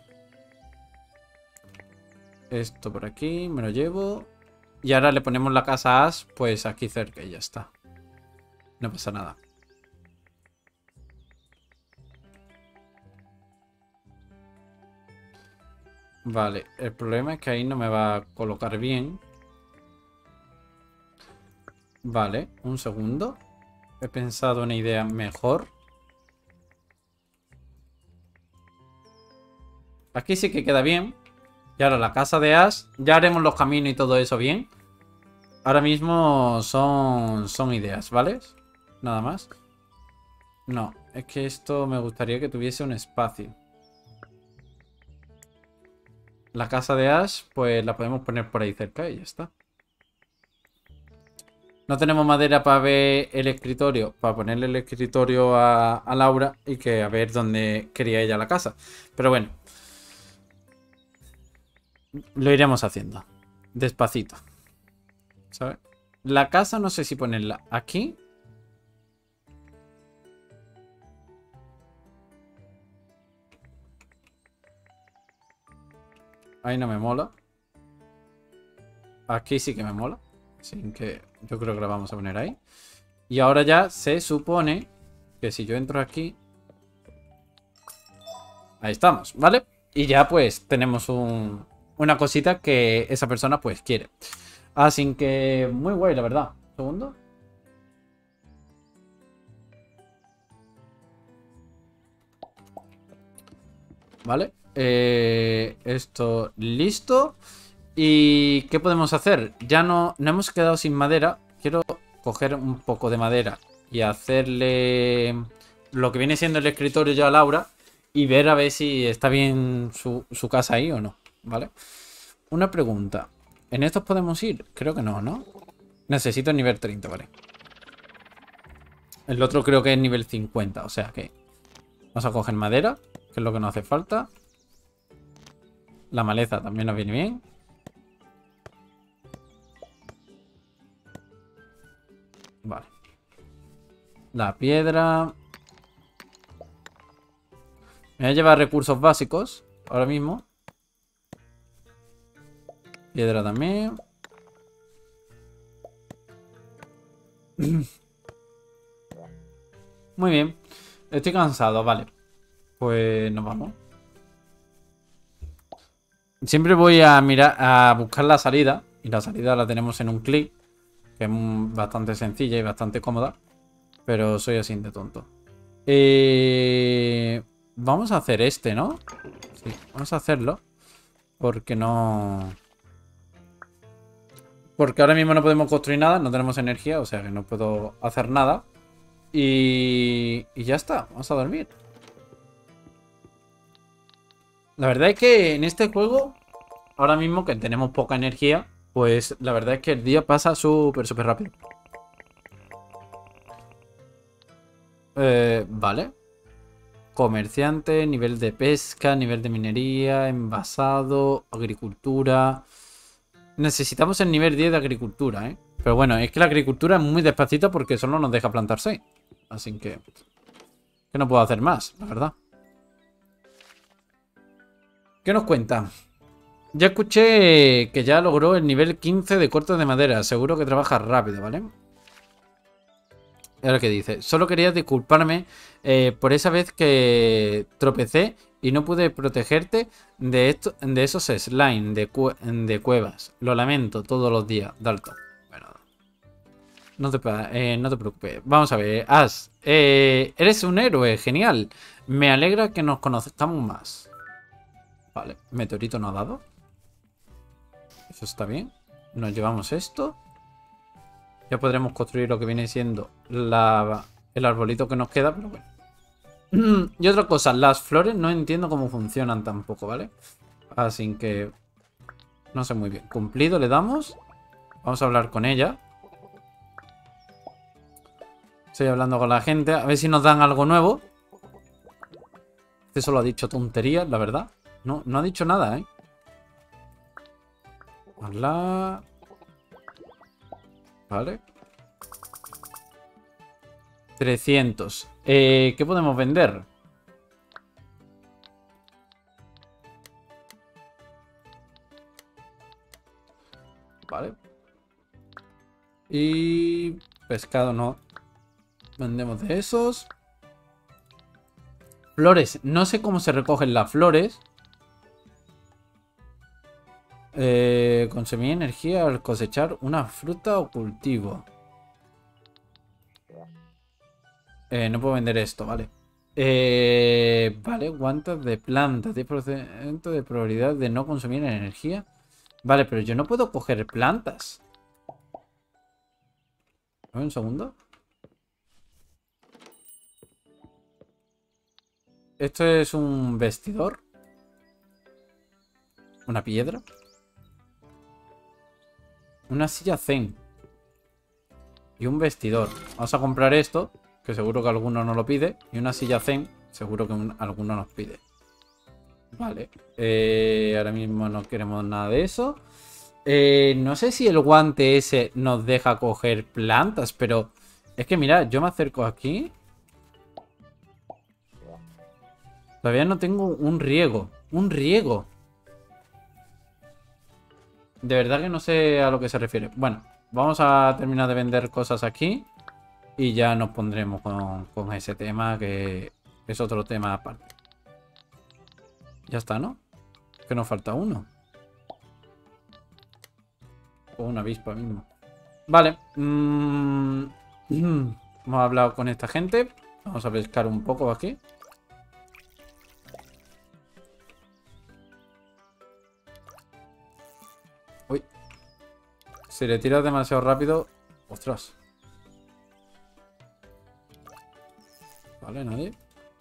Esto por aquí, me lo llevo. Y ahora le ponemos la casa a Ash, pues aquí cerca y ya está. No pasa nada. Vale, el problema es que ahí no me va a colocar bien. Vale, un segundo. He pensado una idea mejor. Aquí sí que queda bien. Y ahora la casa de Ash, ya haremos los caminos y todo eso bien. Ahora mismo son ideas, ¿vale? Nada más. No, es que esto me gustaría que tuviese un espacio. La casa de Ash, pues la podemos poner por ahí cerca y ya está. No tenemos madera para ver el escritorio, para ponerle el escritorio a Laura y que a ver dónde quería ella la casa. Pero bueno, lo iremos haciendo. Despacito. ¿Sabes? La casa no sé si ponerla aquí. Ahí no me mola. Aquí sí que me mola. Así que yo creo que la vamos a poner ahí. Y ahora ya se supone que si yo entro aquí... Ahí estamos, ¿vale? Y ya pues tenemos una cosita que esa persona pues quiere. Así que muy guay, la verdad. Un segundo. Vale. Esto listo. ¿Y qué podemos hacer? Ya no hemos quedado sin madera. Quiero coger un poco de madera y hacerle lo que viene siendo el escritorio ya a Laura y ver a ver si está bien su casa ahí o no, ¿vale? Una pregunta. ¿En estos podemos ir? Creo que no, ¿no? Necesito el nivel 30, vale. El otro creo que es nivel 50, o sea que vamos a coger madera, que es lo que nos hace falta. La maleza también nos viene bien. Vale. La piedra. Me voy a llevar recursos básicos ahora mismo. Piedra también. Muy bien. Estoy cansado, vale. Pues nos vamos. Siempre voy a mirar, a buscar la salida. Y la salida la tenemos en un clic. Que es bastante sencilla y bastante cómoda. Pero soy así de tonto. Vamos a hacer este, ¿no? Sí, vamos a hacerlo. Porque no... Porque ahora mismo no podemos construir nada. No tenemos energía, o sea que no puedo hacer nada. Y ya está, vamos a dormir. La verdad es que en este juego, ahora mismo que tenemos poca energía, pues la verdad es que el día pasa súper rápido. Vale. Comerciante, nivel de pesca, nivel de minería, envasado, agricultura. Necesitamos el nivel 10 de agricultura, ¿eh? Pero bueno, es que la agricultura es muy despacita porque solo nos deja plantar 6. Así que no puedo hacer más, la verdad. ¿Qué nos cuenta? Ya escuché que ya logró el nivel 15 de cortes de madera. Seguro que trabaja rápido, ¿vale? Ahora que dice, solo quería disculparme por esa vez que tropecé y no pude protegerte de esos slime de cuevas. Lo lamento todos los días, Dalton. Bueno, no te preocupes. Vamos a ver, Ash, eres un héroe, genial. Me alegra que nos conozcamos más. Vale, meteorito no ha dado. Eso está bien. Nos llevamos esto. Ya podremos construir lo que viene siendo el arbolito que nos queda, pero bueno. Y otra cosa, las flores no entiendo cómo funcionan tampoco, ¿vale? Así que no sé muy bien. Cumplido, le damos. Vamos a hablar con ella. Estoy hablando con la gente, a ver si nos dan algo nuevo. Este solo ha dicho tonterías, la verdad. No ha dicho nada, ¿eh? Hola. Vale. 300. ¿Qué podemos vender? Vale. Y pescado no. Vendemos de esos. Flores. No sé cómo se recogen las flores. Consumir energía al cosechar una fruta o cultivo. No puedo vender esto, vale. Vale, guantes de plantas. 10% de probabilidad de no consumir energía. Vale, pero yo no puedo coger plantas. Un segundo. Esto es un vestidor. Una piedra. Una silla zen. Y un vestidor. Vamos a comprar esto, que seguro que alguno nos lo pide. Y una silla zen, seguro que alguno nos pide. Vale. Ahora mismo no queremos nada de eso. No sé si el guante ese nos deja coger plantas, pero... Es que mira, yo me acerco aquí. Todavía no tengo un riego. Un riego. De verdad que no sé a lo que se refiere. Bueno, vamos a terminar de vender cosas aquí. Y ya nos pondremos con ese tema, que es otro tema aparte. Ya está, ¿no? Que nos falta uno. O una avispa mismo. Vale. Hemos hablado con esta gente. Vamos a pescar un poco aquí. Uy. Si le tiras demasiado rápido... Ostras. Vale, nadie.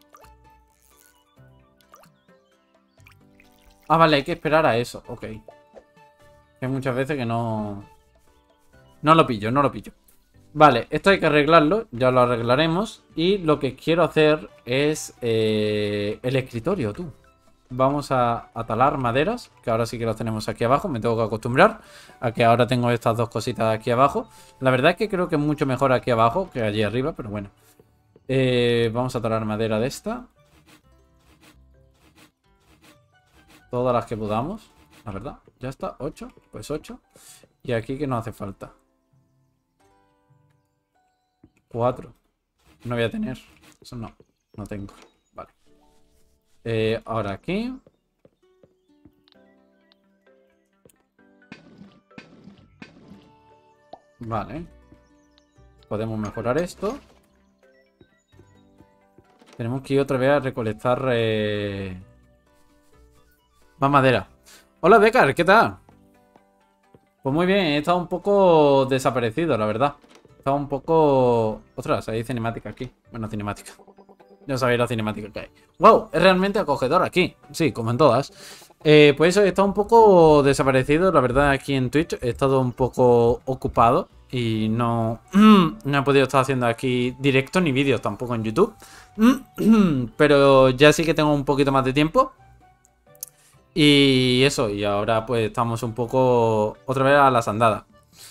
Ah, vale, hay que esperar a eso. Ok. Hay muchas veces que no... No lo pillo, no lo pillo. Vale, esto hay que arreglarlo. Ya lo arreglaremos. Y lo que quiero hacer es... el escritorio, tú. Vamos a talar maderas, que ahora sí que las tenemos aquí abajo. Me tengo que acostumbrar a que ahora tengo estas dos cositas aquí abajo. La verdad es que creo que es mucho mejor aquí abajo que allí arriba, pero bueno. Vamos a talar madera de esta. Todas las que podamos, la verdad. Ya está, 8. Pues 8. Y aquí que nos hace falta 4. No voy a tener. Eso no, no tengo. Vale. Ahora aquí. Vale. Podemos mejorar esto. Tenemos que ir otra vez a recolectar más madera. Hola, Decar, ¿qué tal? Pues muy bien, he estado un poco desaparecido, la verdad. He estado un poco... Ostras, hay cinemática aquí. Bueno, cinemática. Ya sabéis la cinemática que hay. ¡Wow! Es realmente acogedor aquí. Sí, como en todas. Pues eso, he estado un poco desaparecido, la verdad, aquí en Twitch. He estado un poco ocupado y no, no he podido estar haciendo aquí directo ni vídeos tampoco en YouTube. Pero ya sí que tengo un poquito más de tiempo. Y eso, y ahora pues estamos un poco otra vez a las andadas.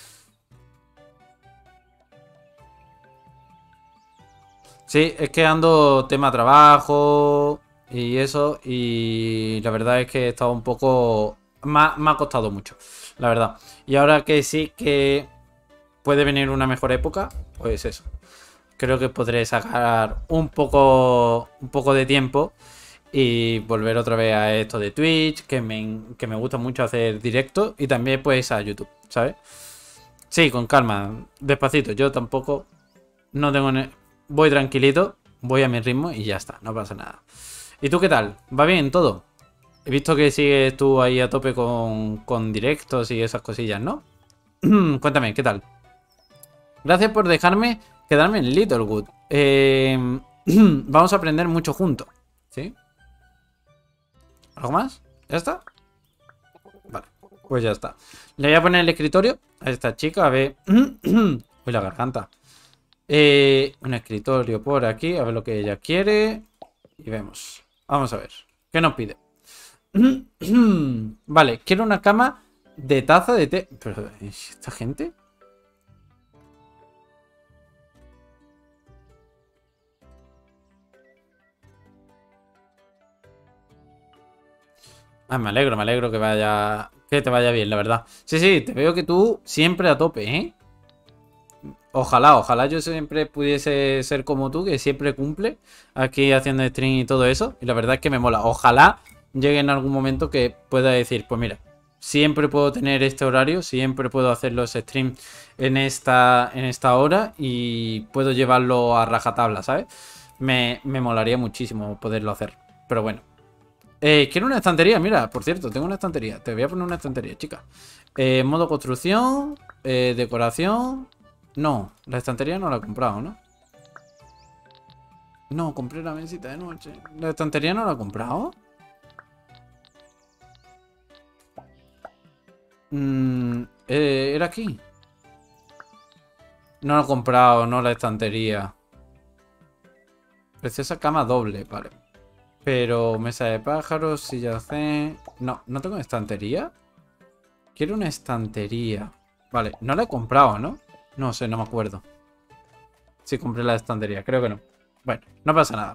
Sí, es que ando tema trabajo y eso, y la verdad es que he estado un poco... Me ha costado mucho, la verdad. Y ahora que sí que puede venir una mejor época, pues eso. Creo que podré sacar un poco de tiempo y volver otra vez a esto de Twitch, que me gusta mucho hacer directo, y también pues a YouTube, ¿sabes? Sí, con calma, despacito. Yo tampoco no tengo... Voy tranquilito, voy a mi ritmo y ya está, no pasa nada. ¿Y tú qué tal? ¿Va bien todo? He visto que sigues tú ahí a tope con directos y esas cosillas, ¿no? Cuéntame, ¿qué tal? Gracias por dejarme quedarme en Littlewood. Vamos a aprender mucho juntos. ¿Sí? ¿Algo más? ¿Ya está? Vale, pues ya está. Le voy a poner el escritorio a esta chica, a ver... Uy, la garganta. Un escritorio por aquí, a ver lo que ella quiere. Y vemos. Vamos a ver. ¿Qué nos pide? Vale, quiero una cama de taza de té. ¿Pero esta gente? Ah, me alegro que vaya... Que te vaya bien, la verdad. Sí, sí, te veo que tú siempre a tope, ¿eh? Ojalá, ojalá yo siempre pudiese ser como tú, que siempre cumple aquí haciendo stream y todo eso. Y la verdad es que me mola. Ojalá llegue en algún momento que pueda decir, pues mira, siempre puedo tener este horario, siempre puedo hacer los streams en esta hora y puedo llevarlo a rajatabla, ¿sabes? Me molaría muchísimo poderlo hacer. Pero bueno. Quiero una estantería, mira, por cierto, tengo una estantería. Te voy a poner una estantería, chica. Modo construcción, decoración... No, la estantería no la he comprado, ¿no? No, compré la mesita de noche. ¿La estantería no la he comprado? ¿Era aquí? No la he comprado, no la estantería. Preciosa cama doble, vale. Pero mesa de pájaros, silla C... No, ¿no tengo estantería? Quiero una estantería. Vale, no la he comprado, ¿no? No sé, no me acuerdo. Si compré la estantería, creo que no. Bueno, no pasa nada.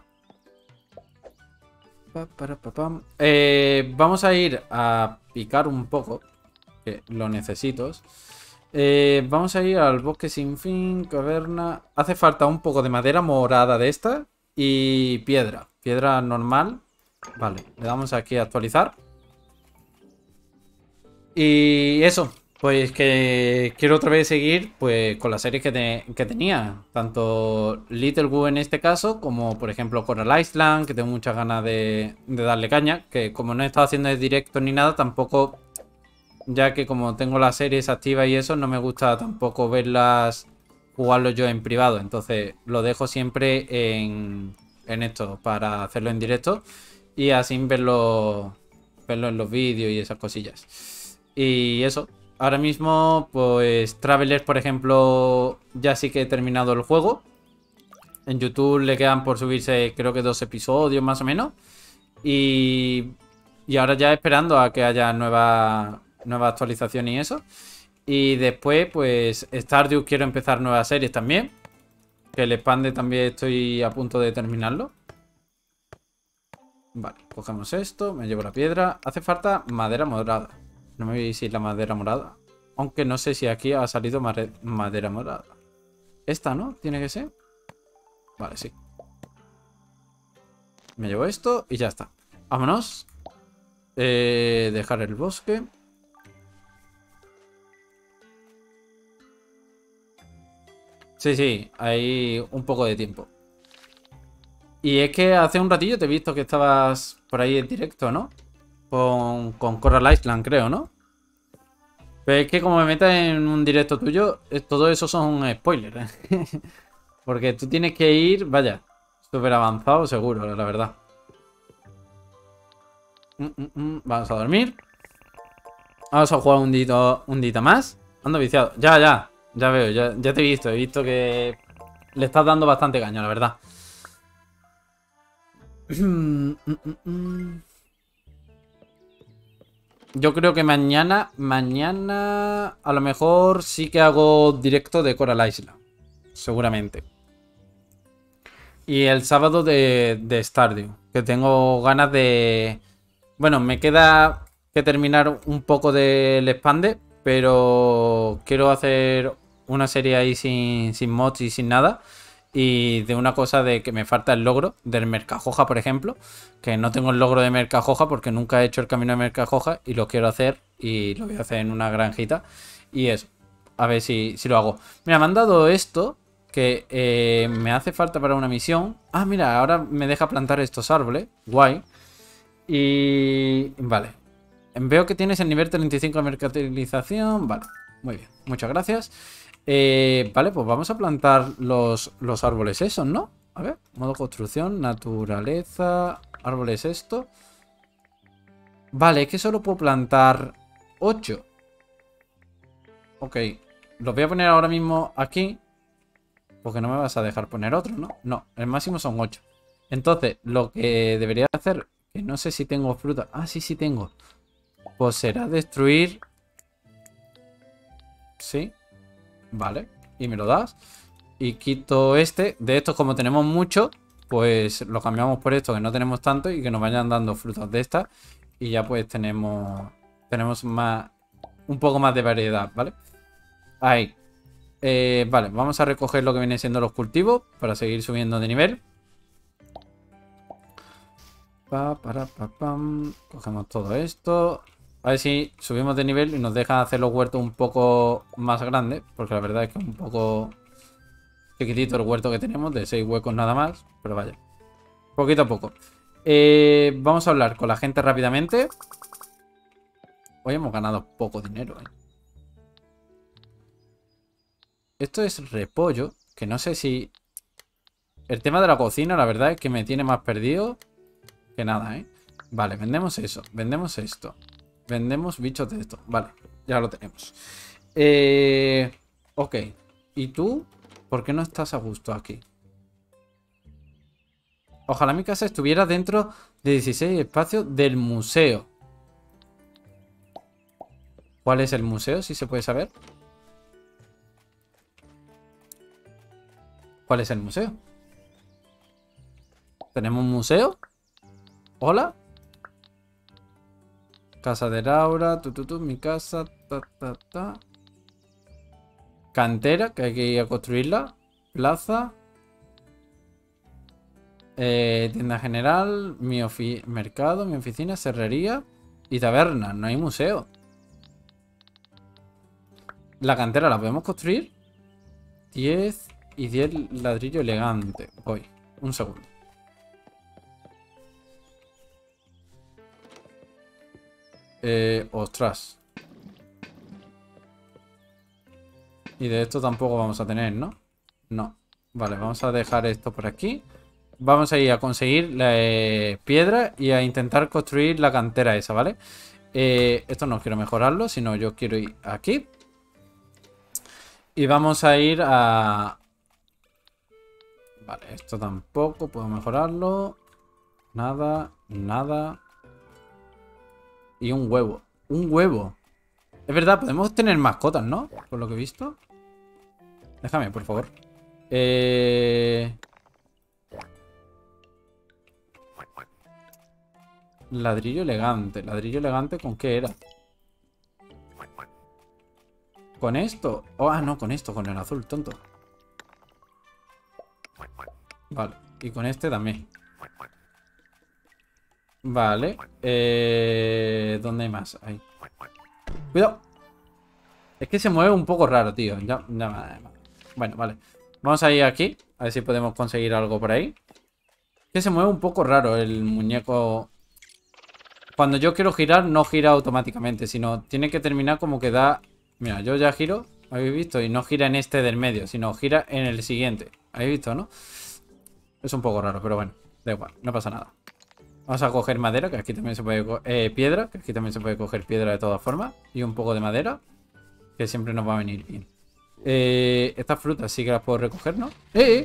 Vamos a ir a picar un poco. que lo necesito. Vamos a ir al bosque sin fin, caverna. Hace falta un poco de madera morada de esta y piedra. Piedra normal. Vale, le damos aquí a actualizar. Y eso, pues que quiero otra vez seguir pues con las series que tenía. Tanto Little Woo en este caso, como por ejemplo Coral Island, que tengo muchas ganas de darle caña. Que como no he estado haciendo de directo ni nada, tampoco, ya que como tengo las series activas y eso, no me gusta tampoco verlas, jugarlo yo en privado. Entonces lo dejo siempre en esto, para hacerlo en directo. Y así verlo en los vídeos y esas cosillas. Y eso, ahora mismo, pues Traveler, por ejemplo, ya sí que he terminado el juego. En YouTube le quedan por subirse, creo que 2 episodios más o menos. Y, y ahora ya esperando a que haya nueva actualización y eso. Y después, pues Stardew quiero empezar nuevas series también. Que el Expande también estoy a punto de terminarlo. Vale, cogemos esto, me llevo la piedra. Hace falta madera morada. No me voy a decir la madera morada. Aunque no sé si aquí ha salido madera morada. Esta, ¿no? Tiene que ser. Vale, sí. Me llevo esto y ya está. Vámonos. Dejar el bosque. Sí, sí, hay un poco de tiempo. Y es que hace un ratillo te he visto que estabas por ahí en directo, ¿no? Con Coral Island, creo, ¿no? Pero es que como me metas en un directo tuyo, todo eso son spoilers, ¿eh? Porque tú tienes que ir, vaya, súper avanzado seguro, la verdad. Vamos a dormir. Vamos a jugar un dito más. Ando viciado. Ya veo, ya te he visto que le estás dando bastante caño, la verdad. Yo creo que mañana a lo mejor sí que hago directo de Coral Island. Seguramente. Y el sábado de Stardew. Que tengo ganas de... Bueno, me queda que terminar un poco del Expande. Pero quiero hacer una serie ahí sin mods y sin nada. Y de una cosa de que me falta el logro del Mercajoja, por ejemplo. Que no tengo el logro de Mercajoja porque nunca he hecho el camino de Mercajoja. Y lo quiero hacer. Y lo voy a hacer en una granjita. Y eso. A ver si lo hago. Mira, me han dado esto. Que me hace falta para una misión. Ah, mira, ahora me deja plantar estos árboles. Guay. Y... Vale. Veo que tienes el nivel 35 de mercantilización. Vale, muy bien. Muchas gracias. Vale, pues vamos a plantar los árboles esos, ¿no? A ver, modo construcción, naturaleza, árboles esto. Vale, es que solo puedo plantar 8. Ok, los voy a poner ahora mismo aquí. Porque no me vas a dejar poner otro, ¿no? No, el máximo son 8. Entonces, lo que debería hacer, que no sé si tengo fruta. Ah, sí, sí tengo. Pues será destruir. Sí. Vale. Y me lo das. Y quito este. De estos, como tenemos mucho, pues lo cambiamos por esto, que no tenemos tanto. Y que nos vayan dando frutas de estas. Y ya pues tenemos más, un poco más de variedad, ¿vale? Ahí. Vale, vamos a recoger lo que viene siendo los cultivos para seguir subiendo de nivel. Pam. Cogemos todo esto. A ver si subimos de nivel y nos deja hacer los huertos un poco más grandes. Porque la verdad es que es un poco chiquitito el huerto que tenemos, de 6 huecos nada más. Pero vaya, poquito a poco. Vamos a hablar con la gente rápidamente. Hoy hemos ganado poco dinero, Esto es repollo, que no sé si... El tema de la cocina, la verdad es que me tiene más perdido que nada, Vale, vendemos eso, vendemos esto. Vendemos bichos de esto. Vale, ya lo tenemos. Ok. ¿Y tú? ¿Por qué no estás a gusto aquí? Ojalá mi casa estuviera dentro de 16 espacios del museo. ¿Cuál es el museo, si se puede saber? ¿Cuál es el museo? ¿Tenemos un museo? ¿Hola? Casa de Laura, mi casa, Cantera, que hay que ir a construirla. Plaza. Tienda general, mercado, mi oficina, serrería y taberna. No hay museo. La cantera la podemos construir. 10 y 10 ladrillo elegante. Voy, un segundo. Ostras. Y de esto tampoco vamos a tener, ¿no? No. Vale, vamos a dejar esto por aquí. Vamos a ir a conseguir la piedra y a intentar construir la cantera esa, ¿vale? Esto no quiero mejorarlo, sino yo quiero ir aquí. Y vamos a ir a... Vale, esto tampoco puedo mejorarlo. Nada, nada. Y un huevo. Un huevo. Es verdad, podemos tener mascotas, ¿no? Por lo que he visto. Déjame, por favor. Ladrillo elegante. ¿Ladrillo elegante con qué era? ¿Con esto? Oh, ah, no, con esto, con el azul, tonto. Vale, y con este también. Vale. ¿Dónde hay más? Ahí. Cuidado. Es que se mueve un poco raro, tío. Bueno, vale. Vamos a ir aquí. A ver si podemos conseguir algo por ahí. Es que se mueve un poco raro el muñeco. Cuando yo quiero girar, no gira automáticamente, sino tiene que terminar como que da... Mira, yo ya giro, habéis visto, y no gira en este del medio, sino gira en el siguiente. ¿Habéis visto, no? Es un poco raro, pero bueno, da igual, no pasa nada. Vamos a coger madera, que aquí también se puede... piedra, que aquí también se puede coger piedra de todas formas. Y un poco de madera, que siempre nos va a venir bien. Estas frutas sí que las puedo recoger, ¿no?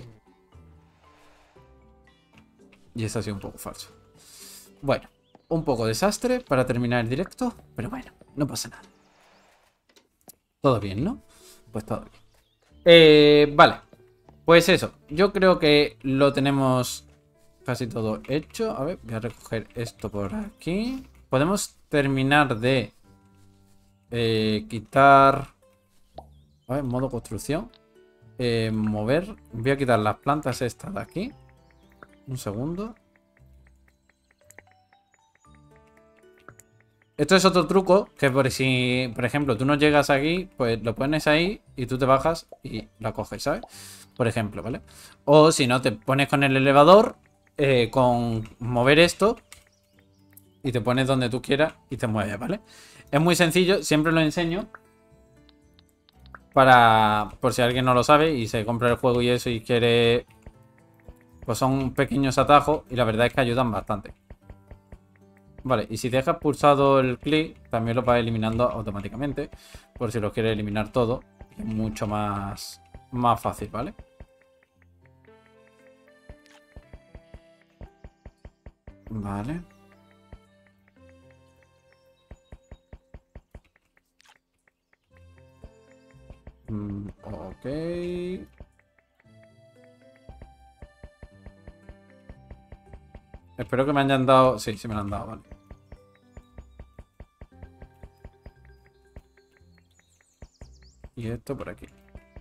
Y eso ha sido un poco falso. Bueno, un poco desastre para terminar el directo, pero bueno, no pasa nada. Todo bien, ¿no? Pues todo bien. Vale, pues eso. Yo creo que lo tenemos casi todo hecho. A ver, voy a recoger esto por aquí. Podemos terminar de quitar... A ver, modo construcción. Mover. Voy a quitar las plantas estas de aquí. Un segundo. Esto es otro truco que por si, por ejemplo, tú no llegas aquí, pues lo pones ahí y tú te bajas y la coges, ¿sabes? Por ejemplo, ¿vale? O si no, te pones con el elevador, con mover esto y te pones donde tú quieras y te mueves, ¿vale? Es muy sencillo, siempre lo enseño por si alguien no lo sabe y se compra el juego y eso y quiere... Pues son pequeños atajos y la verdad es que ayudan bastante. Vale, y si dejas pulsado el clic, también lo va eliminando automáticamente. Por si lo quieres eliminar todo. Es mucho más fácil, ¿vale? Vale. Ok. Espero que me hayan dado... Sí, sí me lo han dado, vale. Y esto por aquí.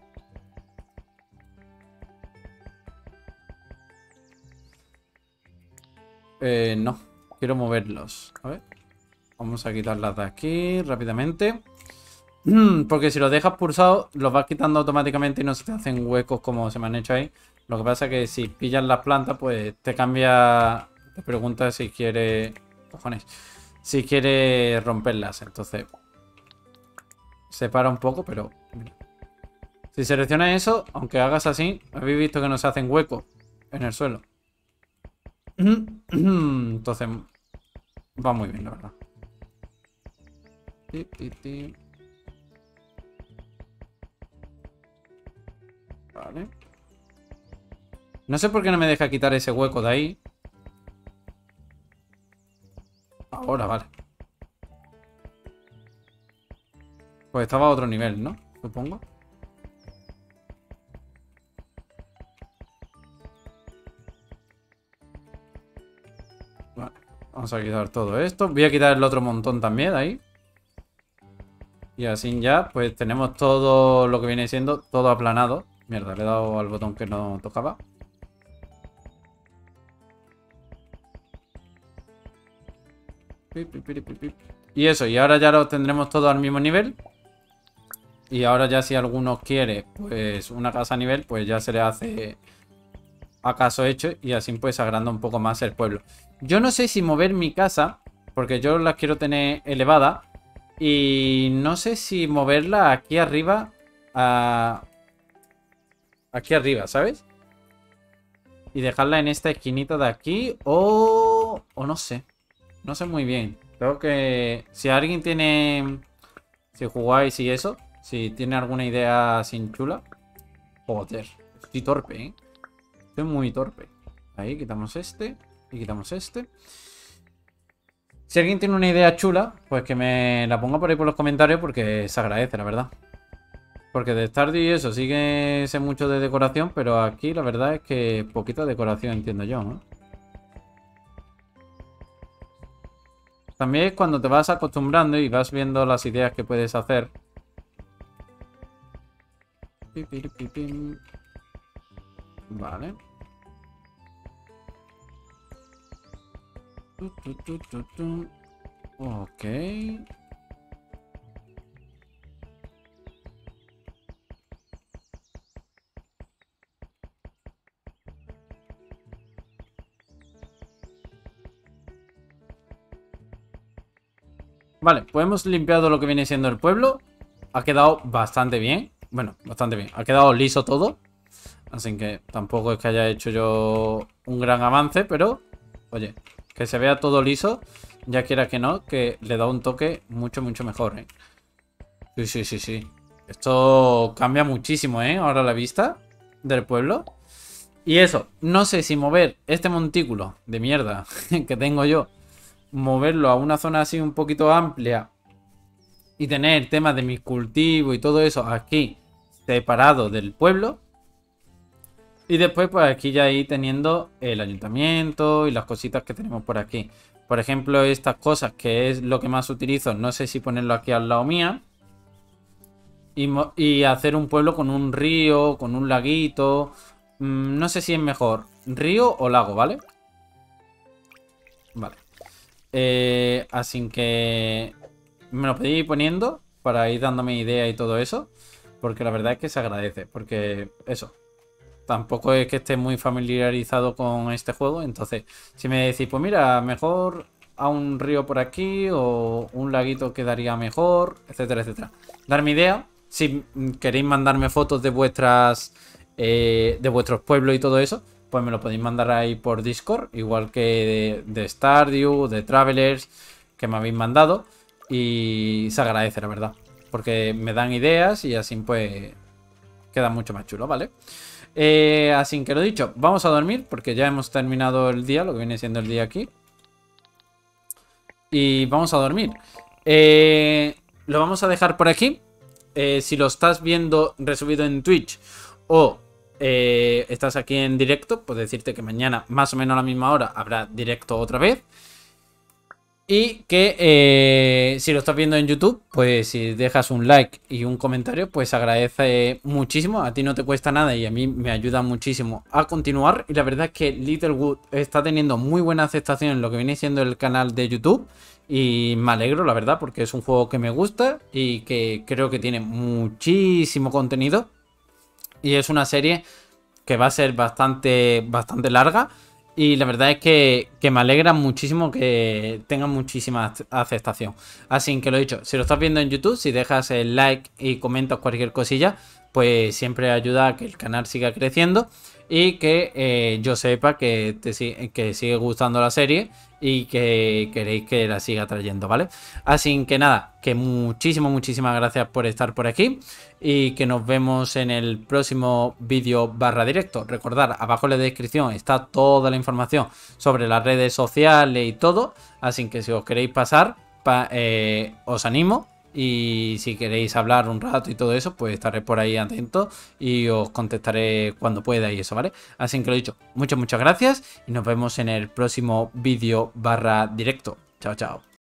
No. Quiero moverlos. A ver. Vamos a quitarlas de aquí rápidamente. Porque si los dejas pulsados, los vas quitando automáticamente y no se te hacen huecos como se me han hecho ahí. Lo que pasa es que si pillas las plantas, pues te cambia... Te pregunta si quiere... Cojones. Si quiere romperlas. Entonces... Separa un poco, pero... Mira. Si seleccionas eso, aunque hagas así, habéis visto que no se hacen huecos en el suelo. Entonces... Va muy bien, la verdad. Vale. No sé por qué no me deja quitar ese hueco de ahí. Ahora, vale. Pues estaba a otro nivel, ¿no? Supongo. Vale. Vamos a quitar todo esto. Voy a quitar el otro montón también de ahí. Y así ya, pues tenemos todo lo que viene siendo todo aplanado. Mierda, le he dado al botón que no tocaba. Y eso, y ahora ya lo tendremos todo al mismo nivel. Y ahora ya si alguno quiere, pues una casa a nivel, pues ya se le hace acaso hecho. Y así pues agranda un poco más el pueblo. Yo no sé si mover mi casa, porque yo la quiero tener elevada. Y no sé si moverla aquí arriba aquí arriba, ¿sabes? Y dejarla en esta esquinita de aquí o no sé. No sé muy bien. Creo que si alguien tiene... Si jugáis y eso, si tiene alguna idea sin chula. Joder, estoy torpe, ¿eh? Estoy muy torpe. Ahí, quitamos este y quitamos este. Si alguien tiene una idea chula, pues que me la ponga por ahí por los comentarios porque se agradece, la verdad. Porque de Stardew y eso sí que sé mucho de decoración, pero aquí la verdad es que poquita decoración entiendo yo, ¿no? También es cuando te vas acostumbrando y vas viendo las ideas que puedes hacer. Vale. Ok. Vale, pues hemos limpiado lo que viene siendo el pueblo. Ha quedado bastante bien. Bueno, bastante bien. Ha quedado liso todo. Así que tampoco es que haya hecho yo un gran avance, pero... Oye, que se vea todo liso, ya quiera que no, que le da un toque mucho, mucho mejor, ¿eh? Sí, sí, sí, sí. Esto cambia muchísimo, ¿eh? Ahora la vista del pueblo. Y eso, no sé si mover este montículo de mierda que tengo yo, moverlo a una zona así un poquito amplia y tener temas de mis cultivos y todo eso aquí separado del pueblo. Y después pues aquí ya ir teniendo el ayuntamiento y las cositas que tenemos por aquí. Por ejemplo, estas cosas que es lo que más utilizo, no sé si ponerlo aquí al lado mía. Y hacer un pueblo con un río, con un laguito. No sé si es mejor río o lago, ¿vale? Vale. Así que me lo podéis ir poniendo para ir dándome idea y todo eso. Porque la verdad es que se agradece. Porque eso. Tampoco es que esté muy familiarizado con este juego. Entonces, si me decís, pues mira, mejor a un río por aquí o un laguito quedaría mejor, etcétera, etcétera. Darme idea. Si queréis mandarme fotos de de vuestros pueblos y todo eso, pues me lo podéis mandar ahí por Discord, igual que de Stardew, de Travelers, que me habéis mandado. Y se agradece, la verdad. Porque me dan ideas y así pues queda mucho más chulo, ¿vale? Así que lo dicho, vamos a dormir porque ya hemos terminado el día, lo que viene siendo el día aquí. Y vamos a dormir. Lo vamos a dejar por aquí. Si lo estás viendo resubido en Twitch o estás aquí en directo, pues decirte que mañana más o menos a la misma hora habrá directo otra vez. Y que si lo estás viendo en YouTube, pues si dejas un like y un comentario, pues agradece muchísimo. A ti no te cuesta nada y a mí me ayuda muchísimo a continuar. Y la verdad es que Littlewood está teniendo muy buena aceptación en lo que viene siendo el canal de YouTube. Y me alegro, la verdad, porque es un juego que me gusta y que creo que tiene muchísimo contenido. Y es una serie que va a ser bastante larga. Y la verdad es que me alegra muchísimo que tenga muchísima aceptación. Así que lo dicho, si lo estás viendo en YouTube, si dejas el like y comentas cualquier cosilla, pues siempre ayuda a que el canal siga creciendo y que yo sepa que que sigue gustando la serie y que queréis que la siga trayendo, ¿vale? Así que nada, que muchísimas gracias por estar por aquí y que nos vemos en el próximo vídeo / directo. Recordad, abajo en la descripción está toda la información sobre las redes sociales y todo, así que si os queréis pasar, os animo Y si queréis hablar un rato y todo eso, pues estaré por ahí atento y os contestaré cuando pueda y eso, ¿vale? Así que lo dicho, muchas gracias y nos vemos en el próximo vídeo / directo. Chao, chao.